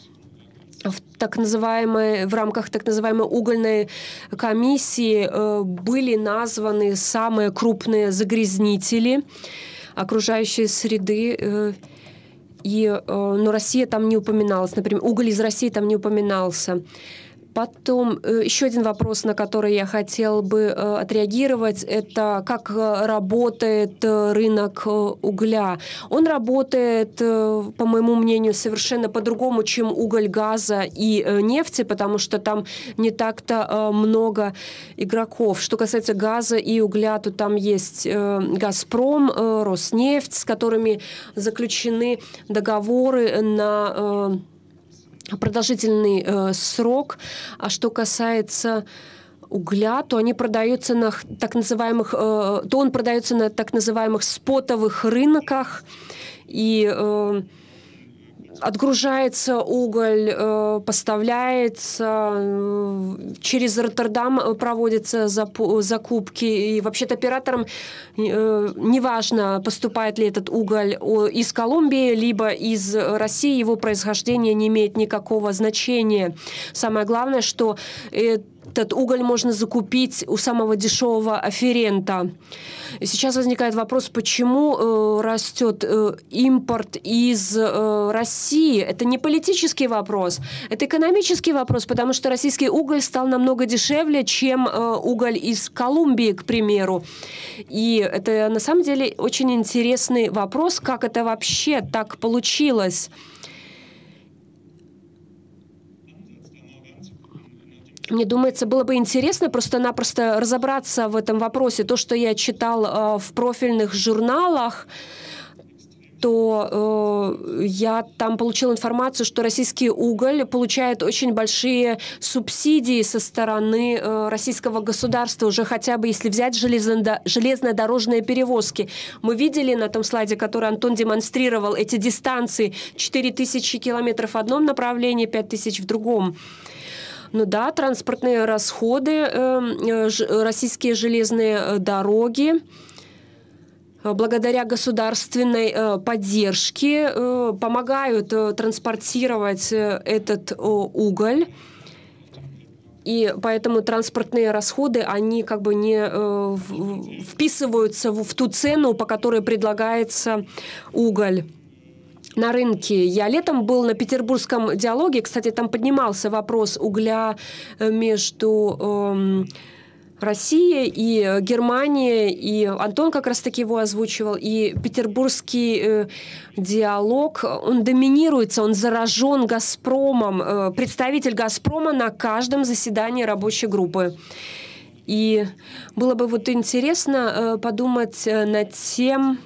[SPEAKER 1] В рамках так называемой угольной комиссии были названы самые крупные загрязнители окружающей среды. Но Россия там не упоминалась. Например, уголь из России там не упоминался. Потом еще один вопрос, на который я хотела бы отреагировать, это как работает рынок угля. Он работает, по моему мнению, совершенно по-другому, чем уголь, газа и нефти, потому что там не так-то много игроков. Что касается газа и угля, то там есть «Газпром», «Роснефть», с которыми заключены договоры на продолжительный срок. А что касается угля, то они продаются на так называемых, спотовых рынках, и отгружается уголь, поставляется, через Роттердам проводятся закупки. И вообще-то операторам неважно, поступает ли этот уголь из Колумбии, либо из России, его происхождение не имеет никакого значения. Самое главное, что этот уголь можно закупить у самого дешевого афферента. И сейчас возникает вопрос, почему растет импорт из России. Это не политический вопрос, это экономический вопрос, потому что российский уголь стал намного дешевле, чем уголь из Колумбии, к примеру. И это на самом деле очень интересный вопрос, как это вообще так получилось. Мне думается, было бы интересно просто-напросто разобраться в этом вопросе. То, что я читал в профильных журналах, то я там получила информацию, что российский уголь получает очень большие субсидии со стороны российского государства, уже хотя бы если взять железнодорожные перевозки. Мы видели на том слайде, который Антон демонстрировал, эти дистанции: 4000 километров в одном направлении, 5000 в другом. Ну да, транспортные расходы, российские железные дороги, благодаря государственной поддержке помогают транспортировать этот уголь. И поэтому транспортные расходы, они как бы не вписываются в ту цену, по которой предлагается уголь на рынке. Я летом был на Петербургском диалоге. Кстати, там поднимался вопрос угля между Россия и Германия, и Антон как раз-таки его озвучивал, и петербургский диалог, он доминируется, он заражен «Газпромом», представитель «Газпрома» на каждом заседании рабочей группы. И было бы вот интересно подумать над тем,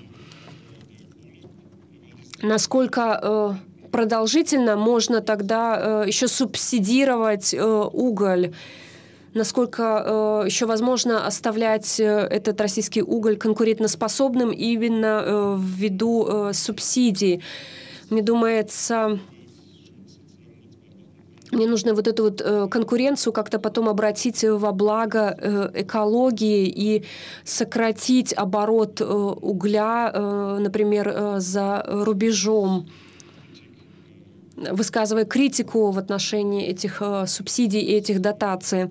[SPEAKER 1] насколько продолжительно можно тогда еще субсидировать уголь, насколько еще возможно оставлять этот российский уголь конкурентоспособным именно ввиду субсидий. Мне думается, мне нужно вот эту вот конкуренцию как-то потом обратить во благо экологии и сократить оборот угля, например, за рубежом, высказывая критику в отношении этих субсидий и этих дотаций.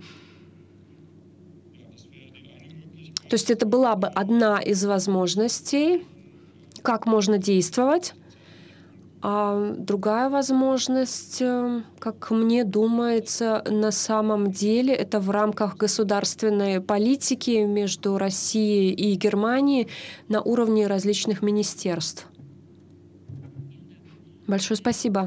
[SPEAKER 1] То есть это была бы одна из возможностей, как можно действовать. А другая возможность, как мне думается, на самом деле это в рамках государственной политики между Россией и Германией на уровне различных министерств. Большое спасибо.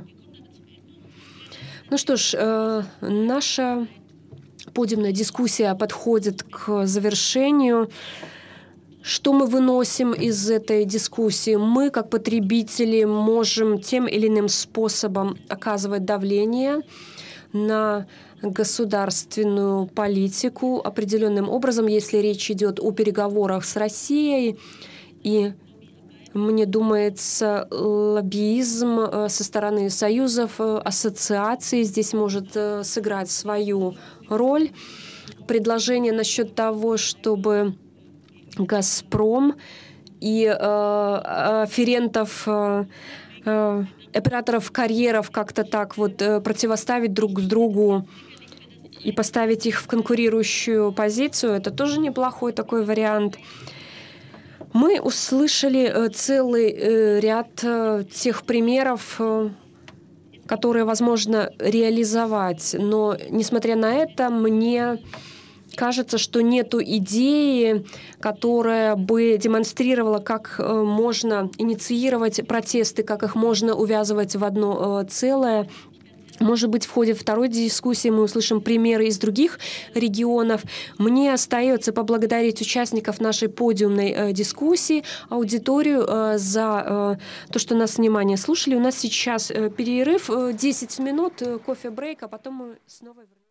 [SPEAKER 1] Ну что ж, наша подиумная дискуссия подходит к завершению. Что мы выносим из этой дискуссии? Мы, как потребители, можем тем или иным способом оказывать давление на государственную политику определенным образом, если речь идет о переговорах с Россией. И мне думается, лоббизм со стороны союзов, ассоциаций здесь может сыграть свою роль. Предложение насчет того, чтобы «Газпром» и афферентов, операторов карьеров как-то так вот противоставить друг другу и поставить их в конкурирующую позицию, это тоже неплохой такой вариант. Мы услышали целый ряд тех примеров, которые возможно реализовать. Но, несмотря на это, мне кажется, что нету идеи, которая бы демонстрировала, как можно инициировать протесты, как их можно увязывать в одно целое. Может быть, в ходе второй дискуссии мы услышим примеры из других регионов. Мне остается поблагодарить участников нашей подиумной дискуссии, аудиторию за то, что нас внимание слушали. У нас сейчас перерыв, 10 минут, кофе-брейк, а потом мы снова вернемся.